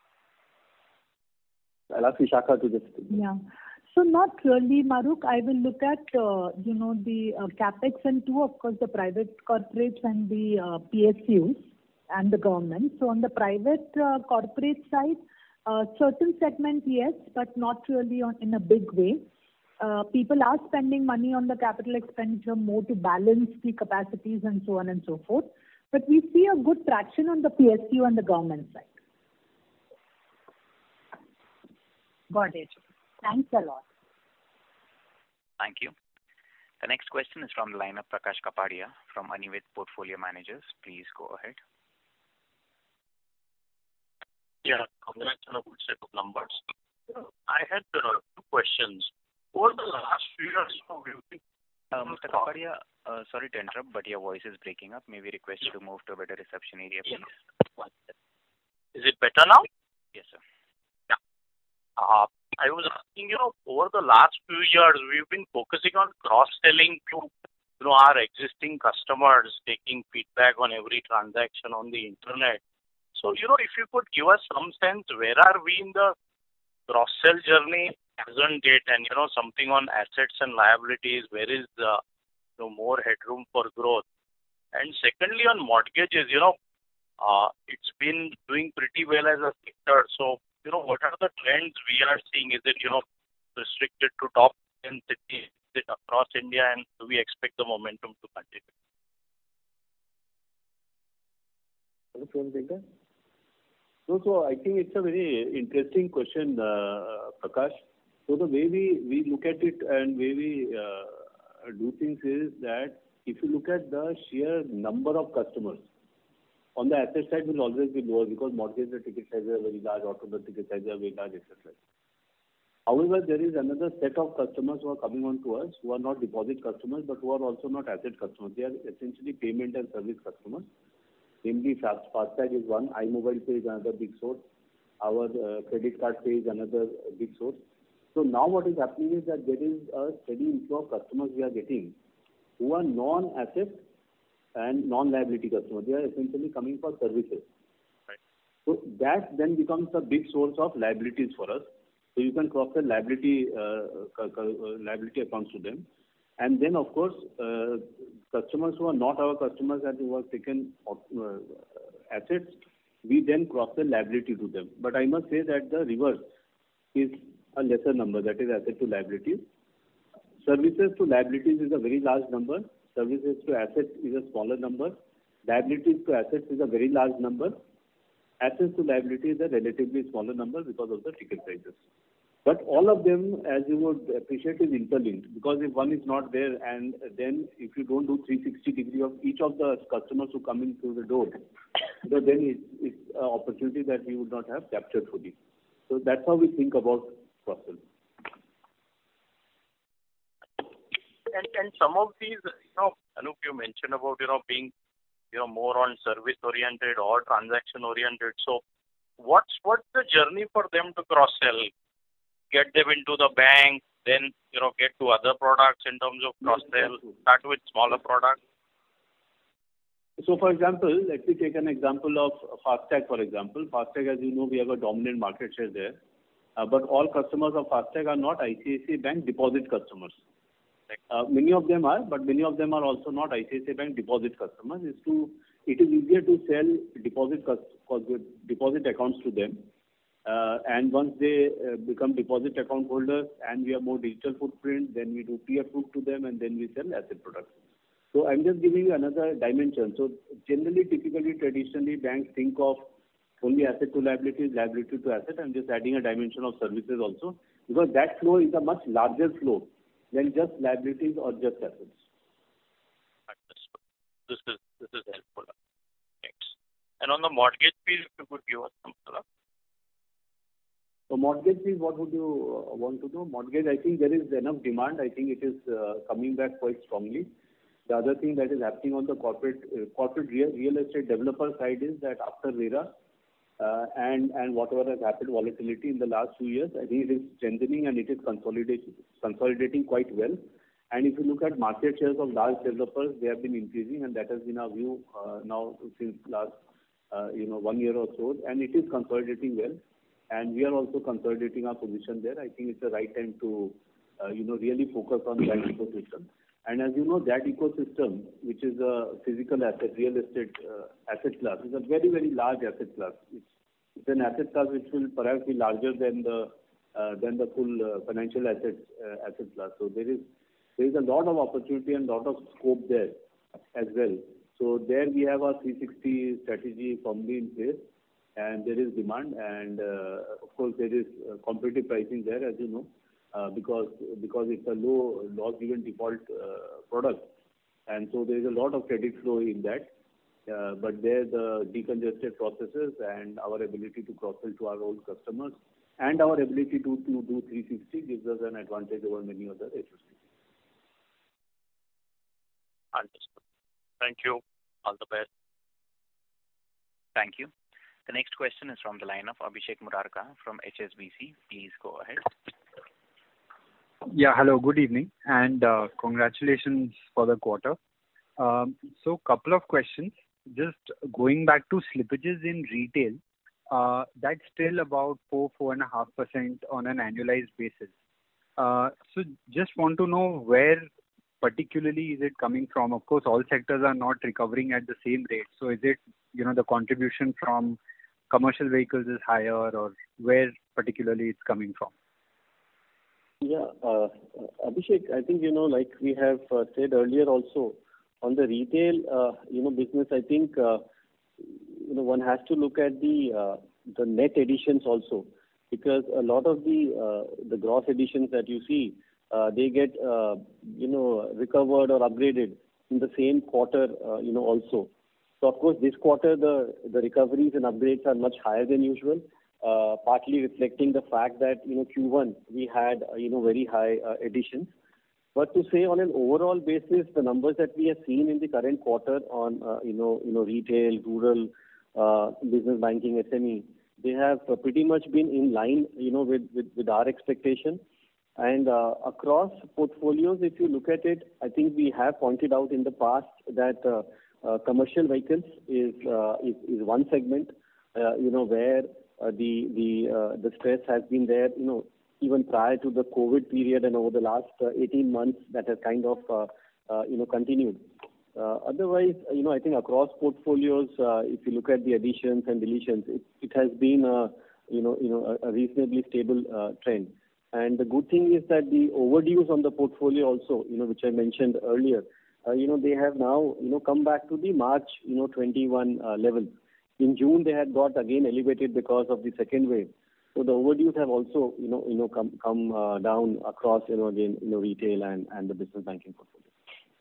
I'll ask Vishakha to just. Yeah. So not really, Mahrukh. I will look at, uh, you know, the uh, capex and two, of course, the private corporates and the uh, P S Us. and the government. So on the private uh, corporate side, uh, certain segments, yes, but not really on, in a big way. Uh, people are spending money on the capital expenditure more to balance the capacities and so on and so forth. But we see a good traction on the P S U and the government side. Got it. Thanks a lot. Thank you. The next question is from the line of Prakash Kapadia from Anived Portfolio Managers. Please go ahead. Yeah, congrats on a good set of numbers. I had uh, two questions. Over the last few years, you know, we've been Uh, Mister Kapadia, uh, sorry to interrupt, but your voice is breaking up. May we request you to move to a better reception area, please? Is it better now? Yes, sir. Yeah. Uh, I was asking, you know, over the last few years, we've been focusing on cross-selling to, you know, our existing customers, taking feedback on every transaction on the internet. So, you know, if you could give us some sense, where are we in the cross-sell journey as on date, and, you know, something on assets and liabilities, where is the, you know, more headroom for growth? And secondly, on mortgages, you know, uh, it's been doing pretty well as a sector. So, you know, what are the trends we are seeing? Is it, you know, restricted to top ten cities? Is it across India, and do we expect the momentum to continue? No, so I think it's a very interesting question, uh, Prakash. So the way we, we look at it and way we uh, do things is that if you look at the sheer number of customers, on the asset side will always be lower because mortgage the ticket sizes are very large, auto the ticket sizes are very large, et cetera. However, there is another set of customers who are coming on to us who are not deposit customers but who are also not asset customers. They are essentially payment and service customers. Namely, FASTag is one, iMobile Pay is another big source, our uh, credit card pay is another big source. So now what is happening is that there is a steady inflow of customers we are getting who are non-asset and non-liability customers. They are essentially coming for services. Right. So that then becomes a big source of liabilities for us. So you can cross the liability, uh, liability accounts to them. And then, of course, uh, customers who are not our customers and who have taken uh, assets, we then cross the liability to them. But I must say that the reverse is a lesser number, that is asset to liabilities. Services to liabilities is a very large number. Services to assets is a smaller number. Liabilities to assets is a very large number. Assets to liabilities is a relatively smaller number because of the ticket sizes. But all of them, as you would appreciate, is interlinked, because if one is not there, and then if you don't do three sixty degree of each of the customers who come in through the door, so then it's, it's an opportunity that we would not have captured fully. So that's how we think about cross-sell. And, and some of these, you know, Anup, you mentioned about, you know, being, you know, more on service-oriented or transaction-oriented. So what's, what's the journey for them to cross-sell? Get them into the bank, then, you know, get to other products in terms of cross-sell, start with smaller products? So, for example, let me take an example of FASTag, for example. FASTag, as you know, we have a dominant market share there. Uh, but all customers of FASTag are not I C I C I Bank deposit customers. Uh, many of them are, but many of them are also not I C I C I Bank deposit customers. It's to, it is easier to sell deposit, deposit accounts to them. Uh, and once they uh, become deposit account holders and we have more digital footprint, then we do P F book to them and then we sell asset products. So I'm just giving you another dimension. So generally, typically, traditionally, banks think of only asset to liabilities, liability to asset. I'm just adding a dimension of services also, because that flow is a much larger flow than just liabilities or just assets. This is, this is helpful. Thanks. And on the mortgage piece, if you could give us some color. So mortgage is what would you uh, want to know? Mortgage, I think there is enough demand. I think it is uh, coming back quite strongly. The other thing that is happening on the corporate uh, corporate real, real estate developer side is that after RERA uh, and and whatever has happened, volatility in the last few years, I think it is strengthening and it is consolidating consolidating quite well. And if you look at market shares of large developers, they have been increasing, and that has been our view uh, now since last uh, you know one year or so, and it is consolidating well. And we are also consolidating our position there. I think it's the right time to, uh, you know, really focus on that ecosystem. And as you know, that ecosystem, which is a physical asset, real estate uh, asset class, is a very, very large asset class. It's, it's an asset class which will perhaps be larger than the uh, than the full uh, financial assets uh, asset class. So there is there is a lot of opportunity and lot of scope there as well. So there we have a three sixty strategy firmly in place, and there is demand, and uh, of course there is uh, competitive pricing there, as you know. Uh, because because it's a low loss given default uh, product, and so there is a lot of credit flow in that. Uh, but there the decongested processes and our ability to cross sell to our old customers and our ability to, to do three sixty gives us an advantage over many other H F Cs. Understood. Thank you. All the best. Thank you. The next question is from the line of Abhishek Murarka from H S B C. Please go ahead. Yeah, hello, good evening, and uh, congratulations for the quarter. Um, so, couple of questions. Just going back to slippages in retail, uh, that's still about four, four and a half percent on an annualized basis. Uh, so, just want to know where particularly is it coming from? Of course, all sectors are not recovering at the same rate. So, is it, you know, the contribution from commercial vehicles is higher, or where particularly it's coming from? Yeah, uh, Abhishek, I think, you know, like we have uh, said earlier also, on the retail, uh, you know, business, I think, uh, you know, one has to look at the uh, the net additions also, because a lot of the uh, the gross additions that you see, uh, they get, uh, you know, recovered or upgraded in the same quarter, uh, you know, also. So, of course, this quarter, the, the recoveries and upgrades are much higher than usual. Uh, partly reflecting the fact that, you know, Q one, we had, uh, you know, very high uh, additions. But to say on an overall basis, the numbers that we have seen in the current quarter on, uh, you know, you know, retail, rural, uh, business banking, S M E, they have uh, pretty much been in line, you know, with, with, with our expectation. And uh, across portfolios, if you look at it, I think we have pointed out in the past that uh, uh, commercial vehicles is, uh, is, is one segment, uh, you know, where Uh, the the uh, the stress has been there, you know, even prior to the COVID period, and over the last uh, eighteen months that has kind of uh, uh, you know continued. Uh, otherwise, you know, I think across portfolios, uh, if you look at the additions and deletions, it, it has been a you know you know a, a reasonably stable uh, trend. And the good thing is that the overdues on the portfolio also, you know, which I mentioned earlier, uh, you know, they have now you know come back to the March you know twenty-one uh, levels. In June, they had got again elevated because of the second wave. So the overdues have also, you know, you know, come come uh, down across, you know, again, you know, retail and, and the business banking portfolio.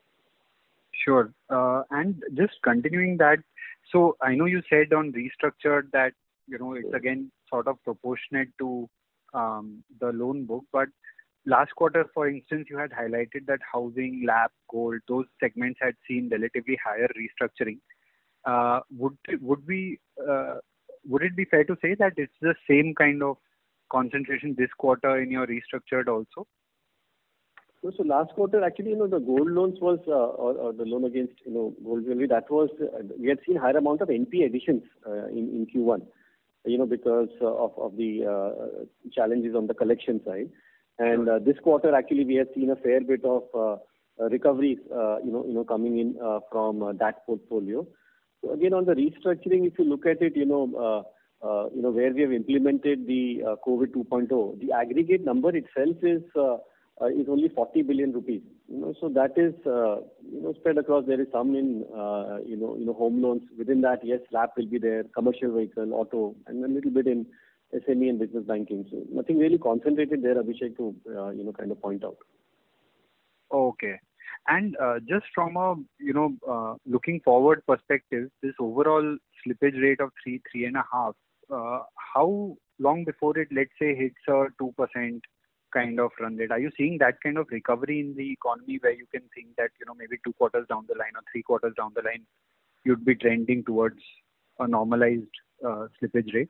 Sure. Uh, and just continuing that, so I know you said on restructured that, you know, it's again sort of proportionate to um, the loan book. But last quarter, for instance, you had highlighted that housing, lab, gold, those segments had seen relatively higher restructuring. Uh, would would we uh, would it be fair to say that it's the same kind of concentration this quarter in your restructured also? So, so last quarter, actually, you know, the gold loans was uh, or, or the loan against, you know, gold jewelry, that was uh, we had seen higher amount of N P A additions uh, in in Q one, you know, because uh, of of the uh, challenges on the collection side. And uh, this quarter, actually, we have seen a fair bit of uh, uh, recoveries, uh, you know, you know, coming in uh, from uh, that portfolio. So again, on the restructuring, if you look at it, you know, uh, uh, you know, where we have implemented the uh, COVID two point oh, the aggregate number itself is uh, uh, is only forty billion rupees. You know, so that is uh, you know spread across. There is some in uh, you know you know home loans. Within that, yes, LAP will be there, commercial vehicle, auto, and a little bit in S M E and business banking. So nothing really concentrated there, Abhishek, to uh, you know kind of point out. Okay. And uh, just from a, you know, uh, looking forward perspective, this overall slippage rate of three, three and a half, uh, how long before it, let's say, hits a two percent kind of run rate? Are you seeing that kind of recovery in the economy where you can think that, you know, maybe two quarters down the line or three quarters down the line, you'd be trending towards a normalized uh, slippage rate?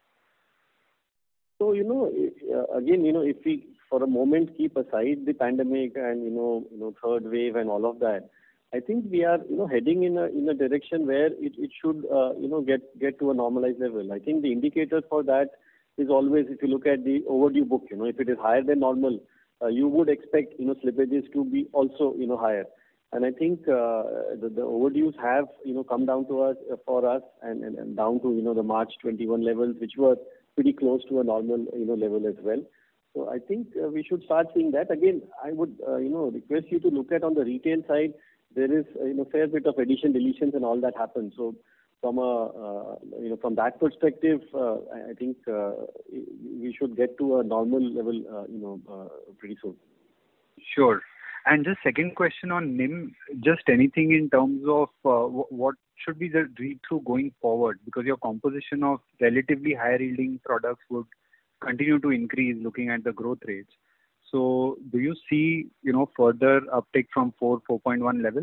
So, you know, uh, again, you know, if we for a moment keep aside the pandemic and, you know, you know, third wave and all of that, I think we are, you know, heading in a in a direction where it, it should, uh, you know, get get to a normalized level. I think the indicator for that is always, if you look at the overdue book, you know, if it is higher than normal, uh, you would expect, you know, slippages to be also, you know, higher. And I think uh, the, the overdues have, you know, come down to us uh, for us and, and, and down to, you know, the March twenty-one levels, which were pretty close to a normal, you know, level as well. So I think uh, we should start seeing that. Again, I would, uh, you know, request you to look at on the retail side, there is, uh, you know, fair bit of addition, deletions and all that happens. So from a, uh, you know, from that perspective, uh, I, I think uh, we should get to a normal level, uh, you know, uh, pretty soon. Sure. And just second question on N I M, just anything in terms of uh, w- what should be the read-through going forward? Because your composition of relatively higher-yielding products would continue to increase looking at the growth rates. So do you see, you know, further uptick from four, four point one levels?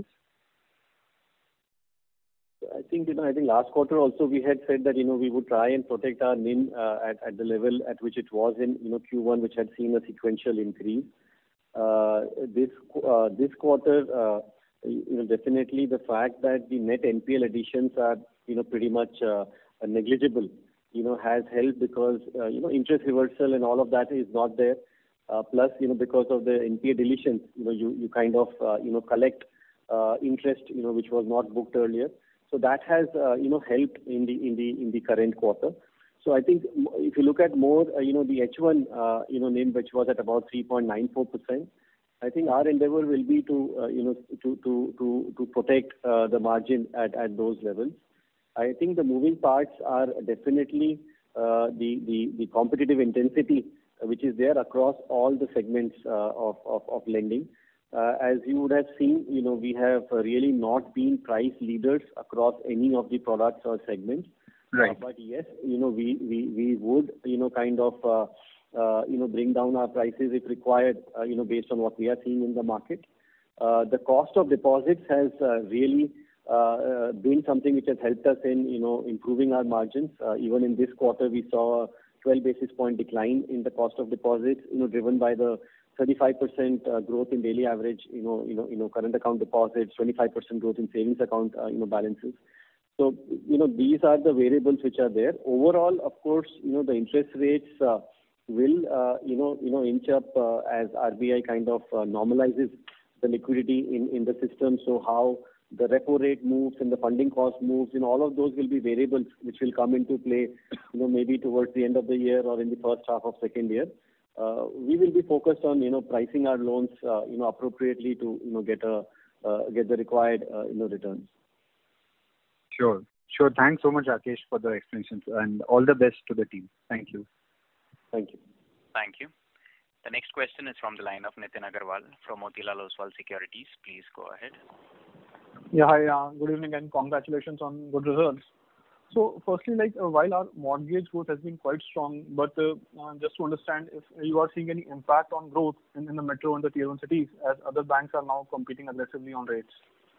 I think, you know, I think last quarter also we had said that, you know, we would try and protect our N I M uh, at, at the level at which it was in, you know, Q one, which had seen a sequential increase. Uh, this uh, this quarter, uh, you know, definitely the fact that the net N P L additions are, you know, pretty much uh, negligible, you know, has helped because, uh, you know, interest reversal and all of that is not there. Uh, plus, you know, because of the N P A deletions, you know, you, you kind of, uh, you know, collect uh, interest, you know, which was not booked earlier. So that has, uh, you know, helped in the in the in the current quarter. So I think if you look at more, uh, you know, the H one, uh, you know, N I M, which was at about three point nine four percent, I think our endeavor will be to, uh, you know, to to to to protect uh, the margin at at those levels. I think the moving parts are definitely uh, the the the competitive intensity, uh, which is there across all the segments uh, of, of of lending. Uh, as you would have seen, you know, we have uh, really not been price leaders across any of the products or segments. Right. Uh, but yes, you know, we, we, we would, you know, kind of, uh, uh, you know, bring down our prices if required, uh, you know, based on what we are seeing in the market. Uh, the cost of deposits has uh, really uh, been something which has helped us in, you know, improving our margins. Uh, even in this quarter, we saw a twelve basis point decline in the cost of deposits, you know, driven by the thirty-five percent uh, growth in daily average, you know, you know, you know, current account deposits, twenty-five percent growth in savings account, uh, you know, balances. So, you know, these are the variables which are there. Overall, of course, you know, the interest rates uh, will, uh, you know, you know, inch up uh, as R B I kind of uh, normalizes the liquidity in, in the system. So how the repo rate moves and the funding cost moves, and all of those will be variables which will come into play, you know, maybe towards the end of the year or in the first half of second year. Uh, we will be focused on, you know, pricing our loans, uh, you know, appropriately to, you know, get a uh, get the required, uh, you know, returns. Sure. Sure. Thanks so much, Rakesh, for the explanations, and all the best to the team. Thank you. Thank you. Thank you. The next question is from the line of Nitin Agarwal from Motilal Oswal Securities. Please go ahead. Yeah, hi. Uh, good evening and congratulations on good results. So, firstly, like uh, while our mortgage growth has been quite strong, but uh, uh, just to understand if you are seeing any impact on growth in, in the metro and the tier one cities as other banks are now competing aggressively on rates.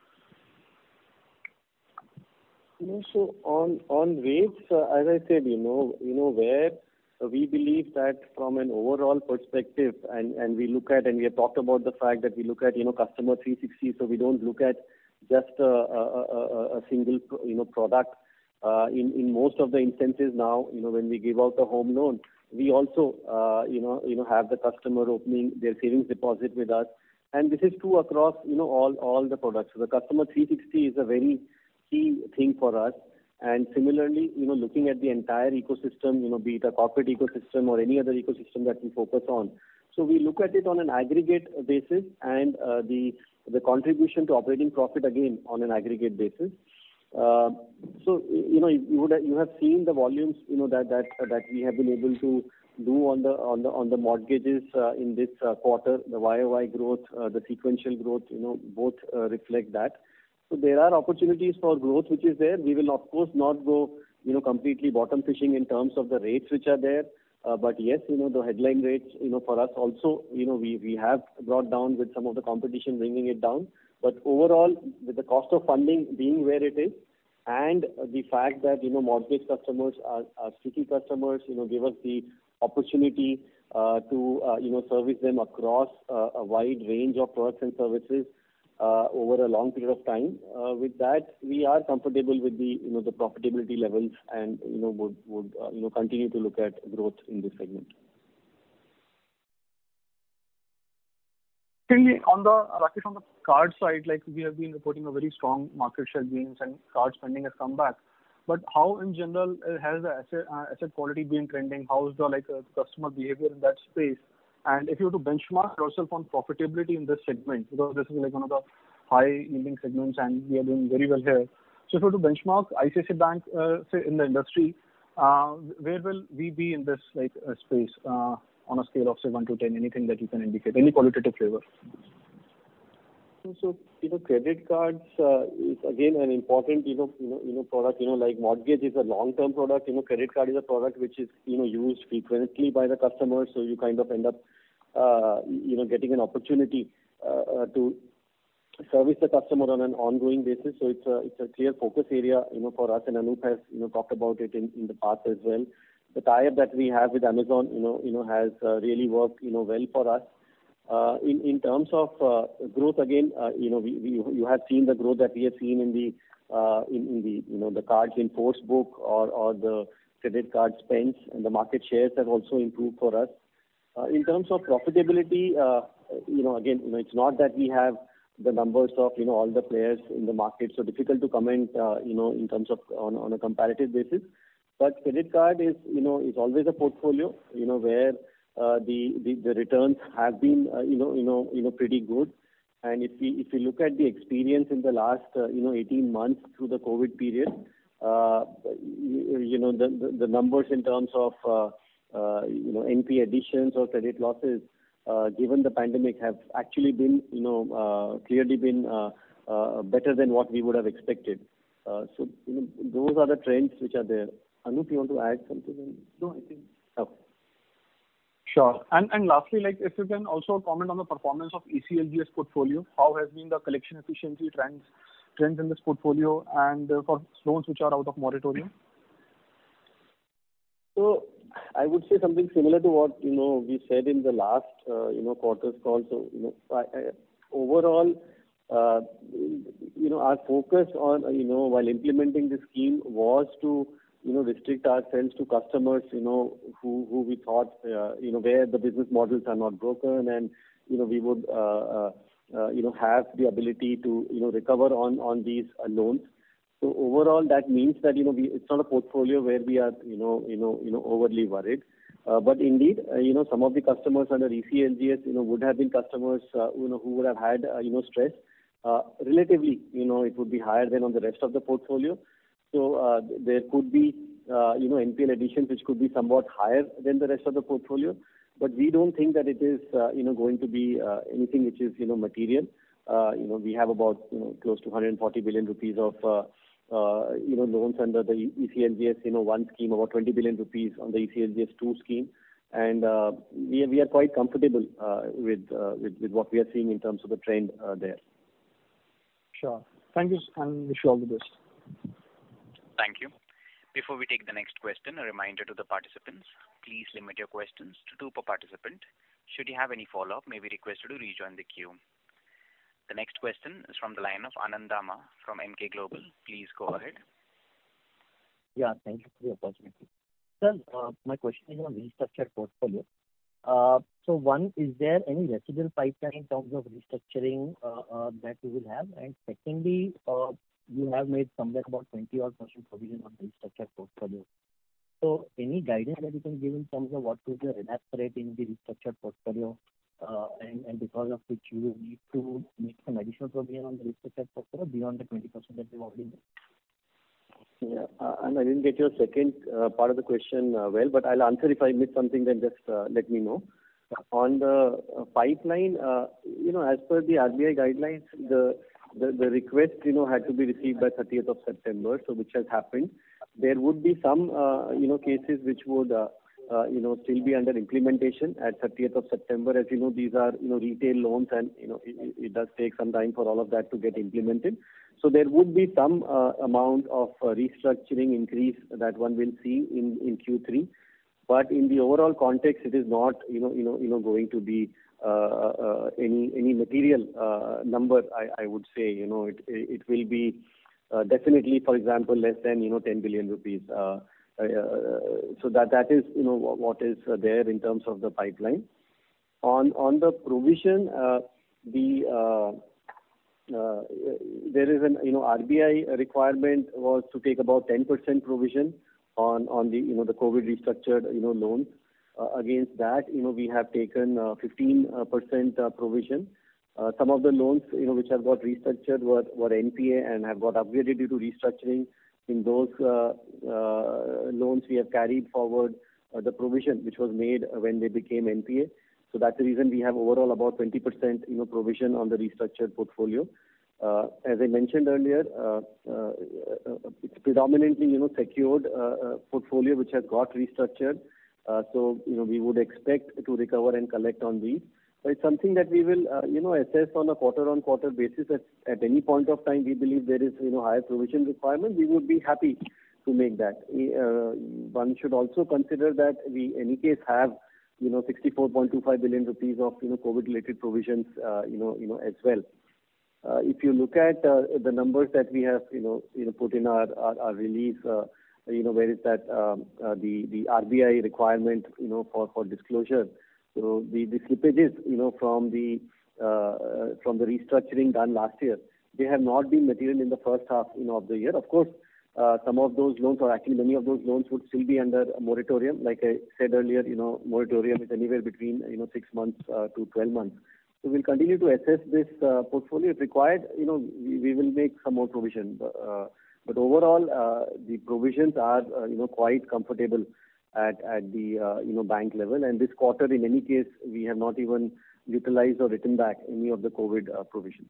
You know, so on on rates, uh, as I said, you know, you know where uh, we believe that from an overall perspective, and and we look at, and we have talked about the fact that we look at, you know, customer three sixty. So we don't look at just a, a, a, a single, you know, product. Uh, in in most of the instances now, you know, when we give out a home loan, we also, uh, you know, you know, have the customer opening their savings deposit with us, and this is true across, you know, all all the products. So the customer three sixty is a very key thing for us. And similarly, you know, looking at the entire ecosystem, you know, be it a corporate ecosystem or any other ecosystem that we focus on. So we look at it on an aggregate basis, and uh, the the contribution to operating profit again on an aggregate basis. Uh, so you know, you would have, you have seen the volumes, you know, that that uh, that we have been able to do on the on the on the mortgages uh, in this uh, quarter. The Y O Y growth, uh, the sequential growth, you know, both uh, reflect that. So there are opportunities for growth which is there. We will of course not go, you know, completely bottom fishing in terms of the rates which are there. Uh, but yes, you know, the headline rates, you know, for us also, you know, we, we have brought down with some of the competition bringing it down. But overall, with the cost of funding being where it is, and the fact that, you know, mortgage customers are, are sticky customers, you know, give us the opportunity uh, to, uh, you know, service them across uh, a wide range of products and services Uh, over a long period of time. Uh, with that, we are comfortable with the, you know, the profitability levels, and, you know, would, would uh, you know, continue to look at growth in this segment. Secondly, on the Rakesh, on the card side, like we have been reporting a very strong market share gains and card spending has come back. But how in general uh, has the asset uh, asset quality been trending? How is the like uh, customer behavior in that space? And if you were to benchmark yourself on profitability in this segment, because this is like one of the high yielding segments and we are doing very well here. So if you were to benchmark I C I C I Bank uh, say in the industry, uh, where will we be in this like uh, space uh, on a scale of say one to ten? Anything that you can indicate, any qualitative flavor? So, you know, credit cards uh, is again an important, you know, you know, you know, product. You know, like mortgage is a long-term product. You know, credit card is a product which is, you know, used frequently by the customer. So you kind of end up, uh, you know, getting an opportunity uh, to service the customer on an ongoing basis. So it's a it's a clear focus area, you know, for us. And Anup has, you know, talked about it in, in the past as well. The tie-up that we have with Amazon, you know, you know, has uh, really worked, you know, well for us. Uh, in in terms of uh, growth, again, uh, you know, we, we you have seen the growth that we have seen in the uh, in, in the you know the cards in force book or or the credit card spends, and the market shares have also improved for us. Uh, in terms of profitability, uh, you know, again, you know, it's not that we have the numbers of you know all the players in the market, so difficult to comment, uh, you know, in terms of on on a comparative basis. But credit card is you know is always a portfolio, you know, where Uh, the, the the returns have been uh, you know you know you know pretty good, and if we if we look at the experience in the last uh, you know eighteen months through the COVID period, uh, you, you know the, the the numbers in terms of uh, uh, you know N P A additions or credit losses uh, given the pandemic have actually been you know uh, clearly been uh, uh, better than what we would have expected. Uh, so you know those are the trends which are there. Anup, you want to add something? No, I think. Okay. Sure. And and lastly, like if you can also comment on the performance of E C L G S portfolio, how has been the collection efficiency trends trends in this portfolio and uh, for loans which are out of moratorium? So I would say something similar to what you know we said in the last uh, you know quarters call. So you know I, I, overall, uh, you know our focus on you know while implementing the scheme was to you know, restrict ourselves to customers, you know, who, who we thought, uh, you know, where the business models are not broken and, you know, we would, uh, uh, uh, you know, have the ability to, you know, recover on, on these uh, loans. So overall, that means that, you know, we, it's not a portfolio where we are, you know, you know, you know, overly worried. Uh, but indeed, uh, you know, some of the customers under E C L G S, you know, would have been customers, uh, you know, who would have had, uh, you know, stress. Uh, relatively, you know, it would be higher than on the rest of the portfolio. So uh, there could be, uh, you know, N P L additions which could be somewhat higher than the rest of the portfolio, but we don't think that it is, uh, you know, going to be uh, anything which is, you know, material. Uh, you know, we have about, you know, close to one hundred forty billion rupees of, uh, uh, you know, loans under the E C L G S, you know, one scheme, about twenty billion rupees on the E C L G S two scheme, and uh, we are, we are quite comfortable uh, with, uh, with with what we are seeing in terms of the trend uh, there. Sure. Thank you, and wish you all the best. Thank you. Before we take the next question, a reminder to the participants, please limit your questions to two per participant. Should you have any follow-up, may be requested to rejoin the queue. The next question is from the line of Anand Dama from Emkay Global. Please go ahead. Yeah, thank you for the opportunity. Sir, uh, my question is on restructured portfolio. Uh, so one, is there any residual pipeline in terms of restructuring uh, uh, that we will have? And secondly, uh, you have made somewhere about twenty odd percent provision on the restructured portfolio. So any guidance that you can give in terms of what could be the relapse rate in the restructured portfolio, uh, and, and because of which you will need to make some additional provision on the restructured portfolio beyond the twenty percent that you've already made? Yeah, uh, and I didn't get your second uh, part of the question uh, well, but I'll answer. If I missed something, then just uh, let me know. On the uh, pipeline, uh, you know, as per the R B I guidelines, the The, the request, you know, had to be received by thirtieth of September, so which has happened. There would be some, uh, you know, cases which would, uh, uh, you know, still be under implementation at thirtieth of September. As you know, these are, you know, retail loans, and you know, it, it does take some time for all of that to get implemented. So there would be some uh, amount of uh, restructuring increase that one will see in in Q three, but in the overall context, it is not, you know, you know, you know, going to be Uh, uh, any any material uh, number. I, I would say, you know, it it will be uh, definitely, for example, less than you know ten billion rupees. Uh, uh, so that that is you know what is uh, there in terms of the pipeline. On on the provision, uh, the uh, uh, there is an you know R B I requirement was to take about ten percent provision on on the you know the COVID restructured you know loans. Uh, against that, you know we have taken uh, fifteen percent uh, provision. Uh, some of the loans you know which have got restructured were were N P A and have got upgraded due to restructuring. In those uh, uh, loans, we have carried forward uh, the provision which was made when they became N P A. So that's the reason we have overall about twenty percent you know provision on the restructured portfolio. Uh, as I mentioned earlier, uh, uh, it's predominantly you know secured uh, uh, portfolio which has got restructured. Uh, so you know we would expect to recover and collect on these. But it's something that we will uh, you know assess on a quarter-on-quarter basis. At, at any point of time, we believe there is you know higher provision requirement. We would be happy to make that. Uh, one should also consider that we, in any case, have you know sixty-four point two five billion rupees of you know COVID-related provisions uh, you know you know as well. Uh, if you look at uh, the numbers that we have you know you know put in our our, our release, uh, you know where is that um, uh, the the R B I requirement you know for for disclosure. So the, the slippages, you know, from the uh, from the restructuring done last year, they have not been material in the first half, you know, of the year. Of course, uh, some of those loans, or actually many of those loans, would still be under a moratorium. Like I said earlier, you know, moratorium is anywhere between you know six months uh, to twelve months. So we'll continue to assess this uh, portfolio. If required, you know, we, we will make some more provision. Uh, but overall, uh, the provisions are uh, you know quite comfortable at at the uh, you know bank level, and this quarter in any case we have not even utilized or written back any of the COVID uh, provisions.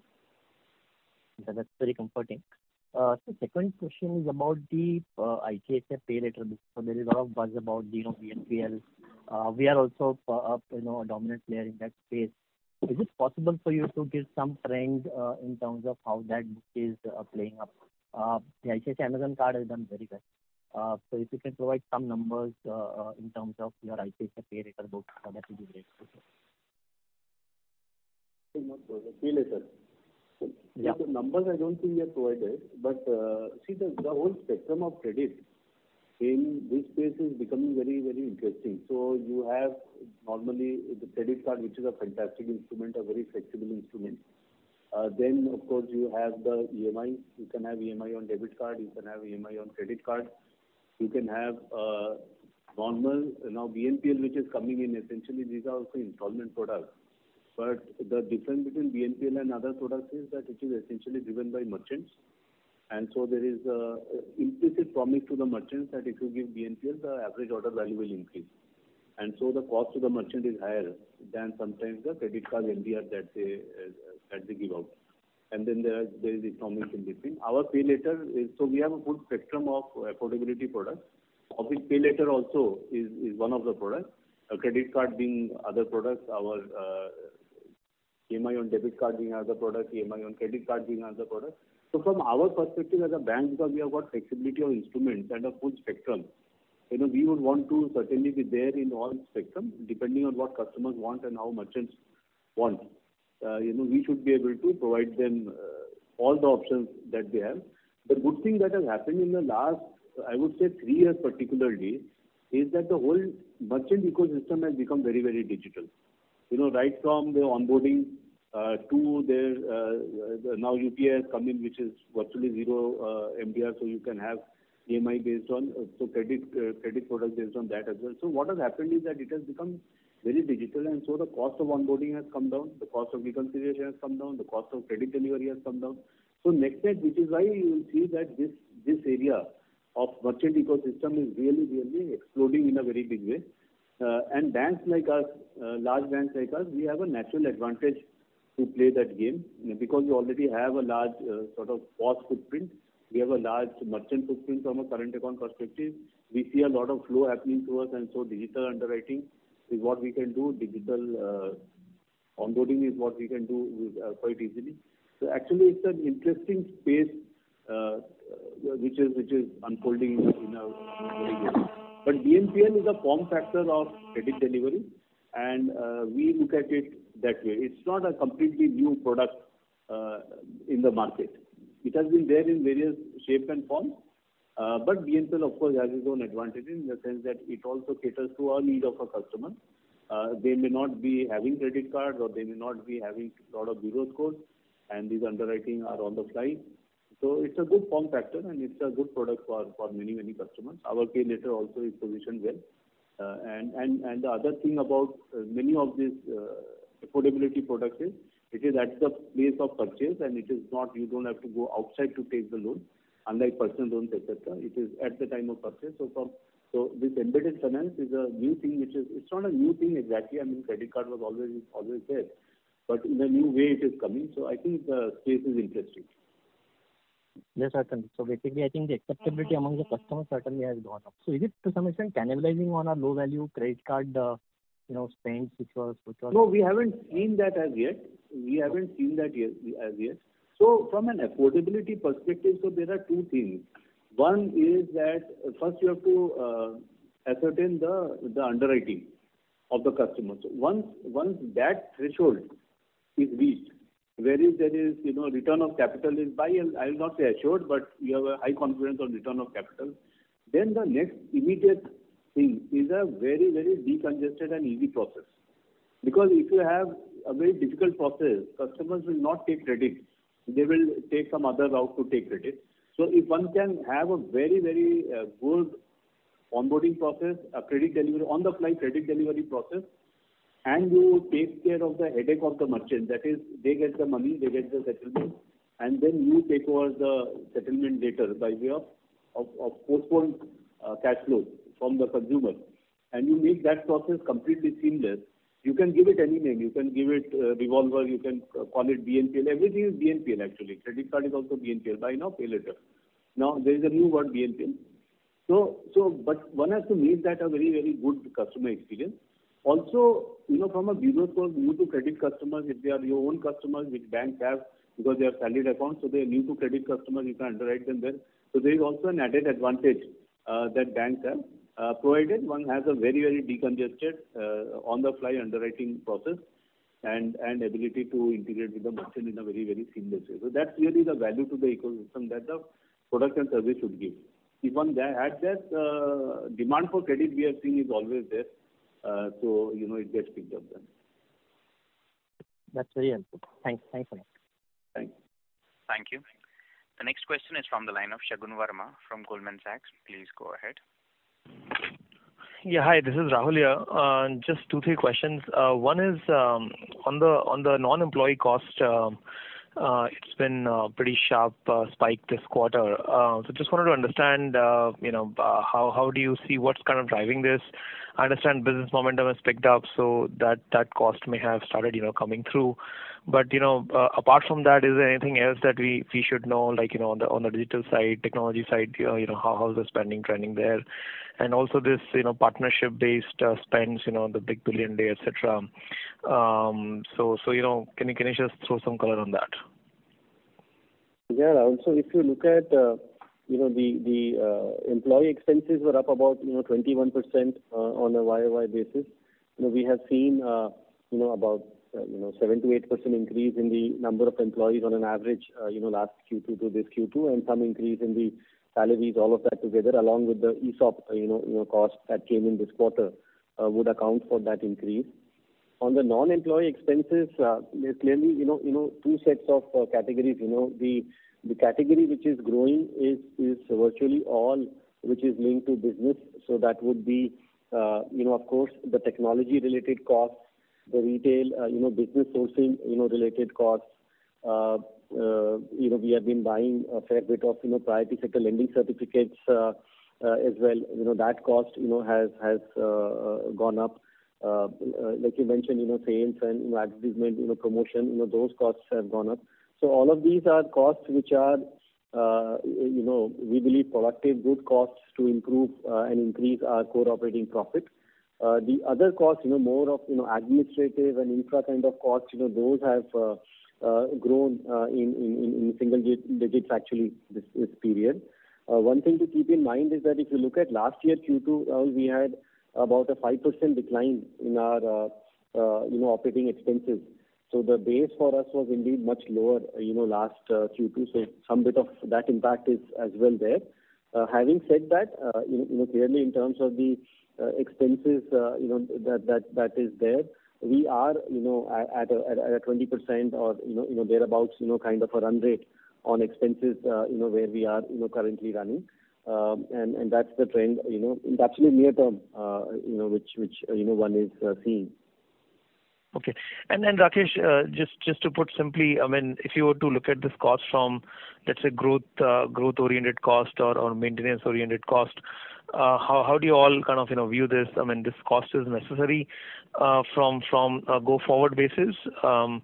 Yeah, that's very comforting. Uh, so second question is about the uh, I C I C I Pay Later. So there is a lot of buzz about the you know B N P L. Uh, we are also uh, you know a dominant player in that space. Is it possible for you to give some trend uh, in terms of how that book is uh, playing up? Uh, the I C I C I Amazon card has done very well. Uh, so if you can provide some numbers uh, uh, in terms of your I C I C I Pay Later book, uh, that would be great. Pay Later. Yeah. The numbers I don't think we have provided, but uh, see the, the whole spectrum of credit in this space is becoming very, very interesting. So you have normally the credit card, which is a fantastic instrument, a very flexible instrument. Uh, then, of course, you have the E M I. You can have E M I on debit card. You can have E M I on credit card. You can have uh, normal, now B N P L, which is coming in. Essentially, these are also installment products. But the difference between B N P L and other products is that it is essentially driven by merchants. And so there is a implicit promise to the merchants that if you give B N P L, the average order value will increase. And so the cost to the merchant is higher than sometimes the credit card M D R that they uh, that they give out. And then there, are, there is economics in between. Our Pay Later is, so we have a full spectrum of affordability products. Of which Pay Later also is, is one of the products. A credit card being other products, our uh, E M I on debit card being another product, E M I on credit card being another product. So from our perspective as a bank, because we have got flexibility of instruments and a full spectrum, you know, we would want to certainly be there in all spectrum, depending on what customers want and how merchants want. Uh, you know, we should be able to provide them uh, all the options that they have. The good thing that has happened in the last, I would say three years particularly, is that the whole merchant ecosystem has become very, very digital. You know, right from the onboarding uh, to their, uh, now U P I has come in, which is virtually zero uh, M D R, so you can have E M I based on, uh, so credit uh, credit products based on that as well. So what has happened is that it has become very digital, and so the cost of onboarding has come down, the cost of reconciliation has come down, the cost of credit delivery has come down. So next net, which is why you will see that this this area of merchant ecosystem is really, really exploding in a very big way. Uh, and banks like us, uh, large banks like us, we have a natural advantage to play that game because we already have a large uh, sort of P O S footprint. We have a large merchant footprint from a current account perspective. We see a lot of flow happening to us, and so digital underwriting is what we can do. Digital uh, onboarding is what we can do uh, quite easily. So actually, it's an interesting space uh, which is which is unfolding in a very good way. But B N P L is a form factor of credit delivery, and uh, we look at it that way. It's not a completely new product uh, in the market. It has been there in various shapes and forms, uh, but B N P L, of course, has its own advantage in the sense that it also caters to a need of a customer. Uh, they may not be having credit cards or they may not be having a lot of bureau scores, and these underwriting are on the fly. So it's a good form factor and it's a good product for, for many, many customers. Our pay later also is positioned well. Uh, and, and, and the other thing about uh, many of these uh, affordability products is it is at the place of purchase and it is not, you don't have to go outside to take the loan, unlike personal loans, et cetera. It is at the time of purchase. So from So this embedded finance is a new thing, which is, it's not a new thing exactly. I mean, credit card was always always there, but in a new way it is coming. So I think the space is interesting. Yes, certainly. So basically, I think the acceptability among the customers certainly has gone up. So is it to some extent cannibalizing on our low value credit card, uh, you know, spends, which was, which was? No, we haven't seen that as yet. We haven't seen that yet, as yet. So from an affordability perspective, so there are two things. One is that first you have to uh, ascertain the, the underwriting of the customer. So once, once that threshold is reached, whereas there is, you know, return of capital is by, I will not say assured, but you have a high confidence on return of capital, then the next immediate thing is a very, very decongested and easy process. Because if you have a very difficult process, customers will not take credit. They will take some other route to take credit. So if one can have a very, very uh, good onboarding process, a credit delivery, on-the-fly credit delivery process, and you take care of the headache of the merchant, that is, they get the money, they get the settlement, and then you take over the settlement later by way of, of, of postponed uh, cash flows from the consumer, and you make that process completely seamless. You can give it any name. You can give it uh, revolver. You can uh, call it B N P L. Everything is B N P L actually. Credit card is also B N P L. Buy now, pay later. Now there is a new word, B N P L. So, so, but one has to make that a very, very good customer experience. Also, you know, from a bureau score, new to credit customers, if they are your own customers, which banks have because they are salaried accounts, so they are new to credit customers, you can underwrite them well. So there is also an added advantage uh, that banks have. Uh, provided one has a very, very decongested, uh, on-the-fly underwriting process and, and ability to integrate with the merchant in a very, very seamless way. So that's really the value to the ecosystem that the product and service should give. If one had that, uh, demand for credit we have seen is always there. Uh, so, you know, it gets picked up then. That's very helpful. Thanks. Thanks a lot. Thanks. Thank you. The next question is from the line of Shagun Verma from Goldman Sachs. Please go ahead. Yeah, hi, this is Rahul here. Uh, just two, three questions. Uh, one is um, on the on the non-employee cost. Uh, uh, it's been a pretty sharp uh, spike this quarter. Uh, so just wanted to understand, uh, you know, uh, how how do you see what's kind of driving this? I understand business momentum has picked up, so that that cost may have started, you know, coming through. But, you know, uh, apart from that, is there anything else that we, we should know, like, you know, on the on the digital side, technology side, you know, you know how how's the spending trending there? And also this, you know, partnership-based uh, spends, you know, the Big Billion Day, et cetera. Um, so, so, you know, can you, can you just throw some color on that? Yeah, also if you look at, uh, you know, the, the uh, employee expenses were up about, you know, twenty-one percent uh, on a Y O Y basis. You know, we have seen, uh, you know, about Uh, you know, seven to eight percent increase in the number of employees on an average, uh, you know, last Q two to this Q two, and some increase in the salaries, all of that together, along with the E S O P, uh, you know, you know, cost that came in this quarter, uh, would account for that increase. On the non-employee expenses, uh, there's clearly, you know, you know, two sets of uh, categories. You know, the the category which is growing is is virtually all which is linked to business. So that would be, uh, you know, of course, the technology-related costs, the retail, uh, you know, business sourcing, you know, related costs. Uh, uh, you know, we have been buying a fair bit of, you know, priority sector lending certificates uh, uh, as well. You know, that cost, you know, has has uh, gone up. Uh, uh, like you mentioned, you know, sales and, you know, advertisement, you know, promotion, you know, those costs have gone up. So all of these are costs which are, uh, you know, we believe productive, good costs to improve uh, and increase our core operating profit. Uh, the other costs, you know, more of, you know, administrative and infra kind of costs, you know, those have uh, uh, grown uh, in, in, in single digits actually this, this period. Uh, one thing to keep in mind is that if you look at last year Q two, uh, we had about a five percent decline in our, uh, uh, you know, operating expenses. So the base for us was indeed much lower, uh, you know, last uh, Q two. So some bit of that impact is as well there. Uh, having said that, uh, you know, you know, clearly in terms of the uh, expenses, uh, you know, that that that is there. We are, you know, at a, at a twenty percent or, you know, you know, thereabouts, you know, kind of a run rate on expenses, uh, you know, where we are, you know, currently running. Um, and, and that's the trend, you know, in absolute near term, uh, you know, which, which, uh, you know, one is uh, seeing. Okay. And then, Rakesh, uh, just just to put simply, I mean, if you were to look at this cost from, let's say, growth uh, growth-oriented cost or, or maintenance-oriented cost, uh, how how do you all kind of, you know, view this? I mean, this cost is necessary uh, from from a go-forward basis. Um,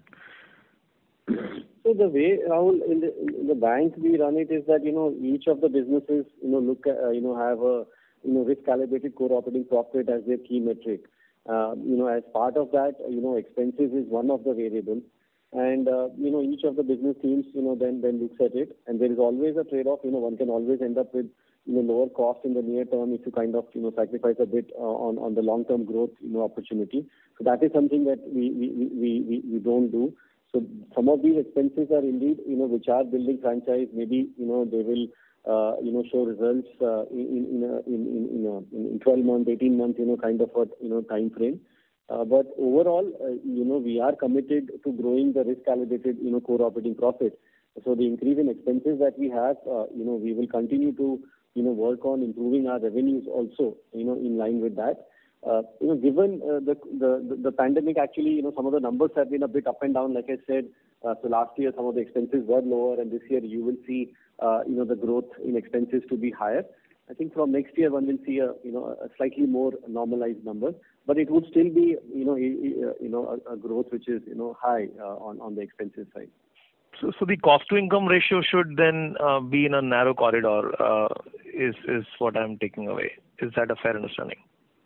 So the way, Rahul, in the in the bank we run it is that, you know, each of the businesses, you know, look at, uh, you know, have a, you know, risk-calibrated core operating profit as their key metric. Uh, you know, as part of that, you know, expenses is one of the variables. And, uh, you know, each of the business teams, you know, then, then looks at it. And there is always a trade-off. You know, one can always end up with, you know, lower cost in the near term if you kind of, you know, sacrifice a bit uh, on, on the long-term growth, you know, opportunity. So that is something that we, we, we, we, we don't do. So some of these expenses are indeed, you know, which are building franchise. Maybe, you know, they will, uh, you know, show results uh, in in a, in in in, a, in twelve months, eighteen months, you know, kind of a, you know, time frame. Uh, but overall, uh, you know, we are committed to growing the risk-calibrated, you know, core operating profit. So the increase in expenses that we have, uh, you know, we will continue to, you know, work on improving our revenues also, you know, in line with that. Uh, you know, given uh, the, the the pandemic, actually, you know, some of the numbers have been a bit up and down. Like I said, uh, so last year some of the expenses were lower, and this year you will see, uh, you know, the growth in expenses to be higher. I think from next year one will see a, you know, a slightly more normalized number, but it would still be, you know, a, a, you know, a, a growth which is, you know, high uh, on on the expenses side. So, so the cost to income ratio should then uh, be in a narrow corridor. Uh, is is what I'm taking away. Is that a fair understanding?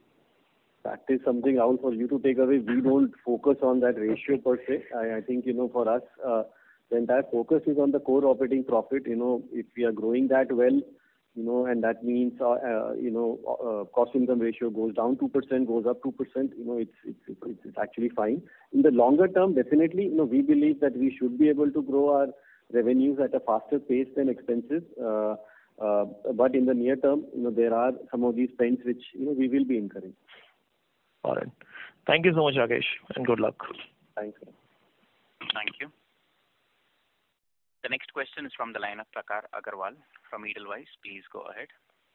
That is something, Rahul, for you to take away. We don't focus on that ratio per se. I, I think, you know, for us, uh, the entire focus is on the core operating profit. You know, if we are growing that well, you know, and that means, uh, uh, you know, uh, cost income ratio goes down two percent, goes up two percent, you know, it's, it's, it's, it's actually fine. In the longer term, definitely, you know, we believe that we should be able to grow our revenues at a faster pace than expenses. Uh, uh, but in the near term, you know, there are some of these spends which, you know, we will be incurring. All right. Thank you so much, Rakesh, and good luck. Thanks. Thank you. The next question is from the line of Prakhar Agarwal from Edelweiss. Please go ahead.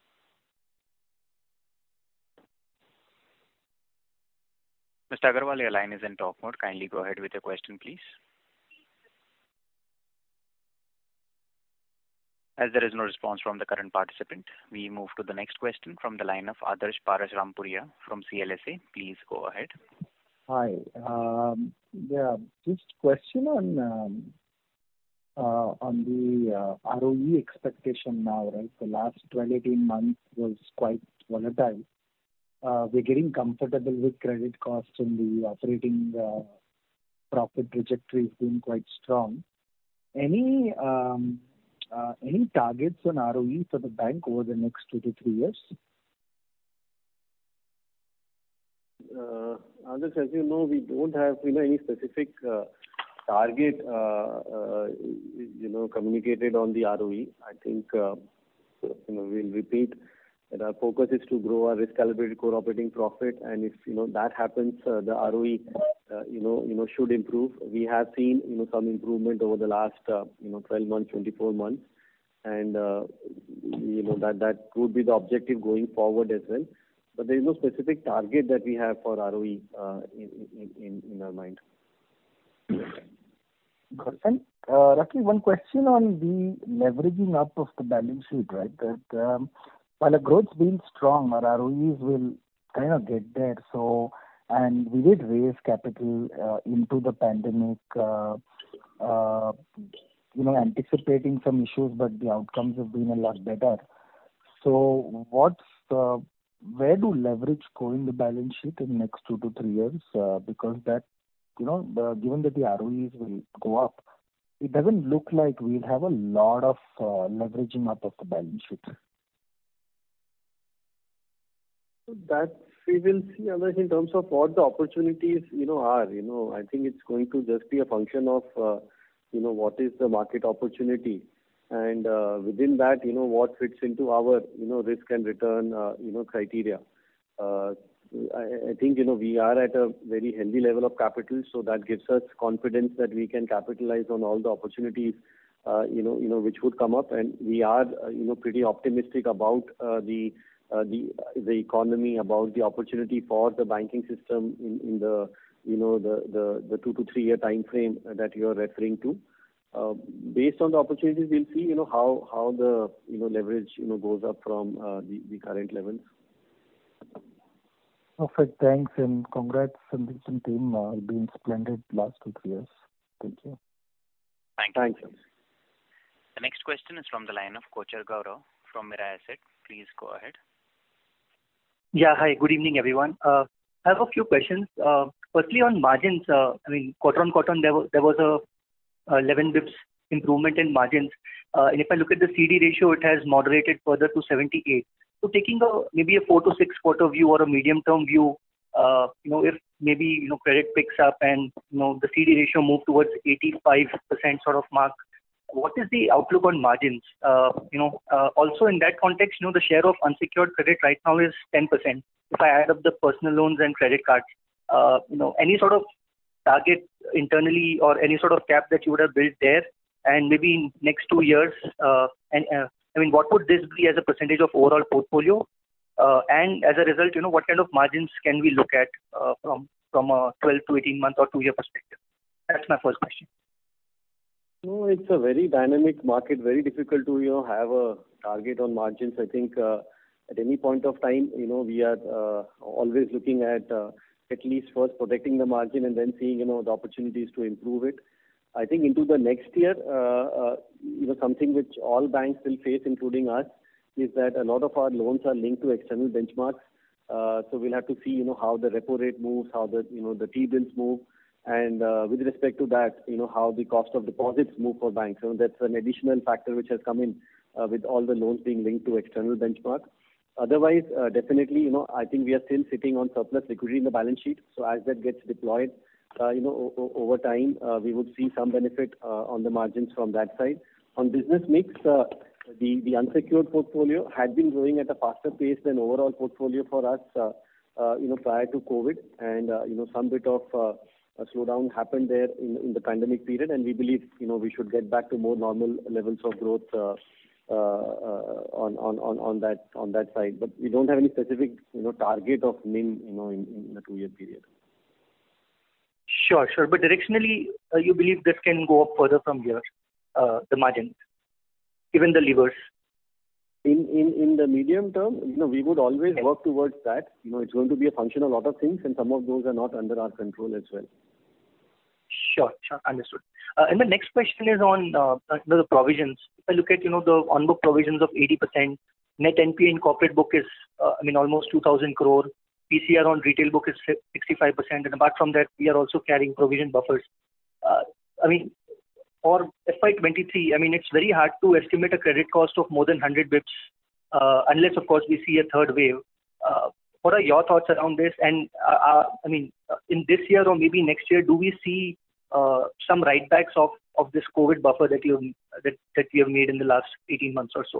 Mister Agarwal, your line is in talk mode. Kindly go ahead with your question, please. As there is no response from the current participant, we move to the next question from the line of Adarsh Parasrampuria from C L S A. Please go ahead. Hi. Um, yeah, just question on um, uh, on the uh, R O E expectation now, right? The last twelve, eighteen months was quite volatile. Uh, we're getting comfortable with credit costs and the operating uh, profit trajectory has been quite strong. Any um, Uh, any targets on R O E for the bank over the next two to three years? Uh, Adarsh, as you know, we don't have, you know, any specific uh, target, uh, uh, you know, communicated on the R O E. I think, uh, you know, we'll repeat that our focus is to grow our risk-calibrated core operating profit, and if, you know, that happens, uh, the R O E, uh, you know, you know, should improve. We have seen, you know, some improvement over the last, uh, you know, twelve months, twenty-four months, and uh, you know that that would be the objective going forward as well. But there is no specific target that we have for R O E uh, in, in in in our mind. Good. And uh, Rakesh, one question on the leveraging up of the balance sheet, right? That um, while the growth's been strong, our R O Es will kind of get there. So, and we did raise capital uh, into the pandemic, uh, uh, you know, anticipating some issues, but the outcomes have been a lot better. So, what's the, where do leverage go in the balance sheet in the next two to three years? Uh, because that, you know, the, given that the R O Es will go up, it doesn't look like we'll have a lot of uh, leveraging up of the balance sheet. That we will see, others, in terms of what the opportunities, you know, are. You know, I think it's going to just be a function of, uh, you know, what is the market opportunity, and uh, within that, you know, what fits into our, you know, risk and return, uh, you know, criteria. Uh, I, I think, you know, we are at a very healthy level of capital, so that gives us confidence that we can capitalize on all the opportunities, uh, you know, you know, which would come up. And we are, uh, you know, pretty optimistic about uh, the uh, the the economy, about the opportunity for the banking system in, in the, you know, the, the, the two to three year time frame that you are referring to. Uh, based on the opportunities, we'll see, you know, how, how the, you know, leverage, you know, goes up from uh, the, the current levels. Perfect. Thanks, and congrats, Sandeep and team. Uh, you've been splendid last two, three years. Thank you. Thank you. Thanks. The next question is from the line of Kochar Gaurav from Mirae Asset. Please go ahead. Yeah, hi. Good evening, everyone. Uh, I have a few questions. Uh, firstly, on margins, uh, I mean, quarter on quarter, there was, there was a uh, eleven bips improvement in margins. Uh, and if I look at the C D ratio, it has moderated further to seventy-eight. So taking a maybe a four to six quarter view or a medium term view, uh, you know, if maybe, you know, credit picks up and, you know, the C D ratio move towards eighty-five percent sort of mark, what is the outlook on margins? Uh, you know, uh, also in that context, you know, the share of unsecured credit right now is ten percent. If I add up the personal loans and credit cards, uh, you know, any sort of target internally or any sort of cap that you would have built there, and maybe in next two years, uh, and uh, I mean, what would this be as a percentage of overall portfolio? Uh, and as a result, you know, what kind of margins can we look at uh, from from a twelve to eighteen month or two year perspective? That's my first question. No, it's a very dynamic market, very difficult to, you know, have a target on margins. I think uh, at any point of time, you know, we are uh, always looking at uh, at least first protecting the margin and then seeing, you know, the opportunities to improve it. I think into the next year, uh, uh, you know, something which all banks will face, including us, is that a lot of our loans are linked to external benchmarks. Uh, so we'll have to see, you know, how the repo rate moves, how the, you know, the T-bills move. And uh, with respect to that, you know, how the cost of deposits move for banks. So that's an additional factor which has come in uh, with all the loans being linked to external benchmarks. Otherwise, uh, definitely, you know, I think we are still sitting on surplus liquidity in the balance sheet. So as that gets deployed, uh, you know, o- over time, uh, we would see some benefit uh, on the margins from that side. On business mix, uh, the, the unsecured portfolio had been growing at a faster pace than overall portfolio for us, uh, uh, you know, prior to COVID. And, uh, you know, some bit of uh, a slowdown happened there in, in the pandemic period. And we believe, you know, we should get back to more normal levels of growth uh, Uh, uh, on, on, on, on that on that side. But we don't have any specific, you know, target of N I M, you know, in, in a two-year period. Sure, sure. But directionally, uh, you believe this can go up further from here, uh, the margin, given the levers? In, in, in the medium term, you know, we would always okay. work towards that. You know, it's going to be a function of a lot of things, and some of those are not under our control as well. Sure, sure. Understood. Uh, and the next question is on uh, you know, the provisions. If I look at, you know, the on-book provisions of eighty percent, net N P A in corporate book is, uh, I mean, almost two thousand crore. P C R on retail book is sixty-five percent. And apart from that, we are also carrying provision buffers. Uh, I mean, for F Y twenty-three, I mean, it's very hard to estimate a credit cost of more than one hundred bips, uh, unless, of course, we see a third wave. Uh, what are your thoughts around this? And, uh, uh, I mean, in this year or maybe next year, do we see Uh, some write backs of, of this COVID buffer that you that that we have made in the last eighteen months or so?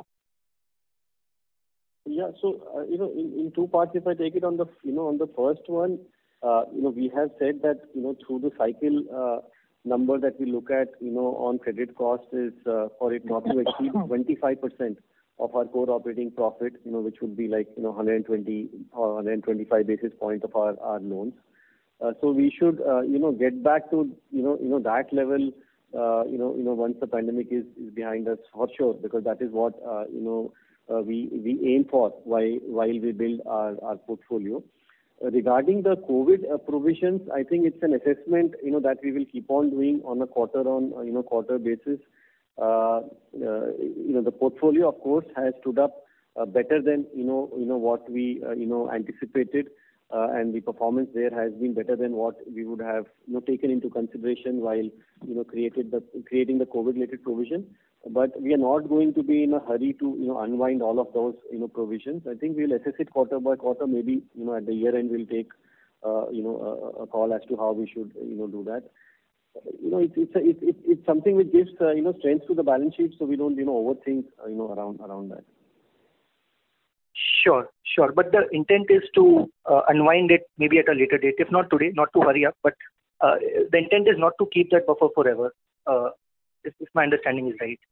Yeah, so uh, you know, in, in two parts, if I take it on the you know on the first one, uh, you know, we have said that you know through the cycle uh, number that we look at, you know, on credit cost is uh, for it not to exceed twenty-five percent of our core operating profit, you know, which would be like you know one hundred twenty or one hundred twenty-five basis points of our, our loans. Uh, so we should, uh, you know, get back to, you know, you know that level, uh, you know, you know, once the pandemic is, is behind us for sure, because that is what, uh, you know, uh, we we aim for while while we build our, our portfolio. Uh, regarding the COVID uh, provisions, I think it's an assessment, you know, that we will keep on doing on a quarter on, uh, you know, quarter basis. Uh, uh, you know, the portfolio, of course, has stood up uh, better than, you know, you know what we, uh, you know, anticipated. Uh, and the performance there has been better than what we would have, you know, taken into consideration while, you know, created the creating the COVID-related provision. But we are not going to be in a hurry to, you know, unwind all of those, you know, provisions. I think we'll assess it quarter by quarter. Maybe, you know, at the year end we'll take, uh, you know, a, a call as to how we should, you know, do that. You know, it's it's a, it's, it's it's something which gives, uh, you know, strength to the balance sheet, so we don't, you know, overthink, uh, you know, around around that. Sure, sure. But the intent is to uh, unwind it maybe at a later date. If not today, not to hurry up, but uh, the intent is not to keep that buffer forever. Uh, if, if my understanding is right.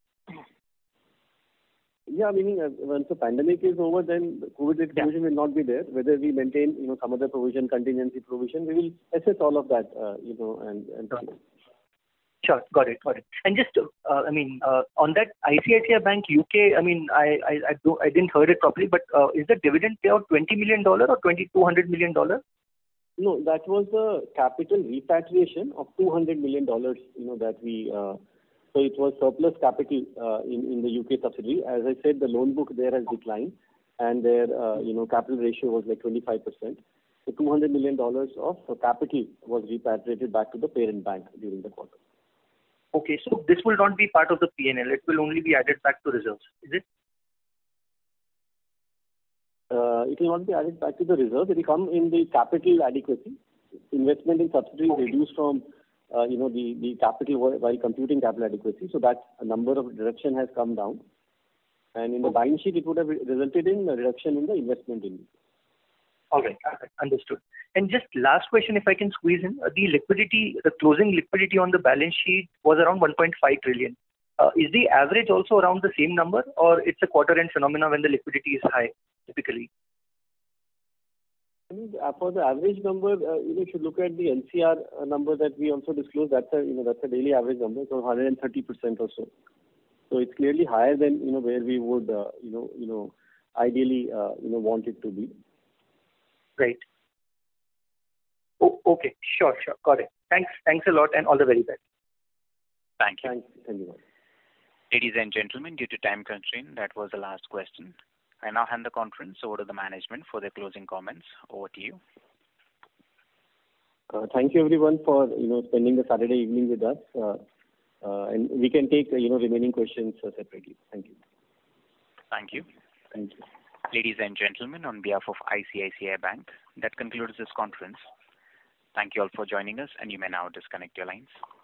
Yeah, meaning uh, once the pandemic is over, then the COVID provision will not be there. Whether we maintain, you know, some other provision, contingency provision, we will assess all of that, uh, you know, and and. Sure, got it, got it. And just, uh, I mean, uh, on that I C I C I Bank U K, I mean, I I I, don't, I didn't heard it properly, but uh, is the dividend payout twenty million dollars or twenty-two hundred million dollars? No, that was the capital repatriation of two hundred million dollars, you know, that we, uh, so it was surplus capital uh, in, in the U K subsidiary. As I said, the loan book there has declined and their, uh, you know, capital ratio was like twenty-five percent. So two hundred million dollars of capital was repatriated back to the parent bank during the quarter. Okay, so this will not be part of the P and L. It will only be added back to reserves, is it? Uh, it will not be added back to the reserve. It will come in the capital adequacy. Investment in subsidiaries Okay. reduced from, uh, you know, the, the capital while while computing capital adequacy. So that a number of reduction has come down. And in the balance sheet, it would have resulted in a reduction in the investment in. All right, all right, understood. And just last question, if I can squeeze in, uh, the liquidity, the closing liquidity on the balance sheet was around one point five trillion. Uh, is the average also around the same number, or it's a quarter-end phenomena when the liquidity is high, typically? I mean, uh, for the average number, uh, you know, if you look at the L C R uh, number that we also disclosed, that's a, you know, that's a daily average number, so one hundred thirty percent or so. So it's clearly higher than, you know, where we would, uh, you know, you know, ideally, uh, you know, want it to be. Right. Oh, okay, sure, sure, got it. Thanks, thanks a lot, and all the very best. Thank you. Thanks, thank you. Ladies and gentlemen, due to time constraint, that was the last question. I now hand the conference over to the management for their closing comments. Over to you. Uh, thank you everyone for, you know, spending the Saturday evening with us. Uh, uh, and we can take, uh, you know, remaining questions uh, separately. Thank you. Thank you. Thank you. Ladies and gentlemen, on behalf of I C I C I Bank, that concludes this conference. Thank you all for joining us, and you may now disconnect your lines.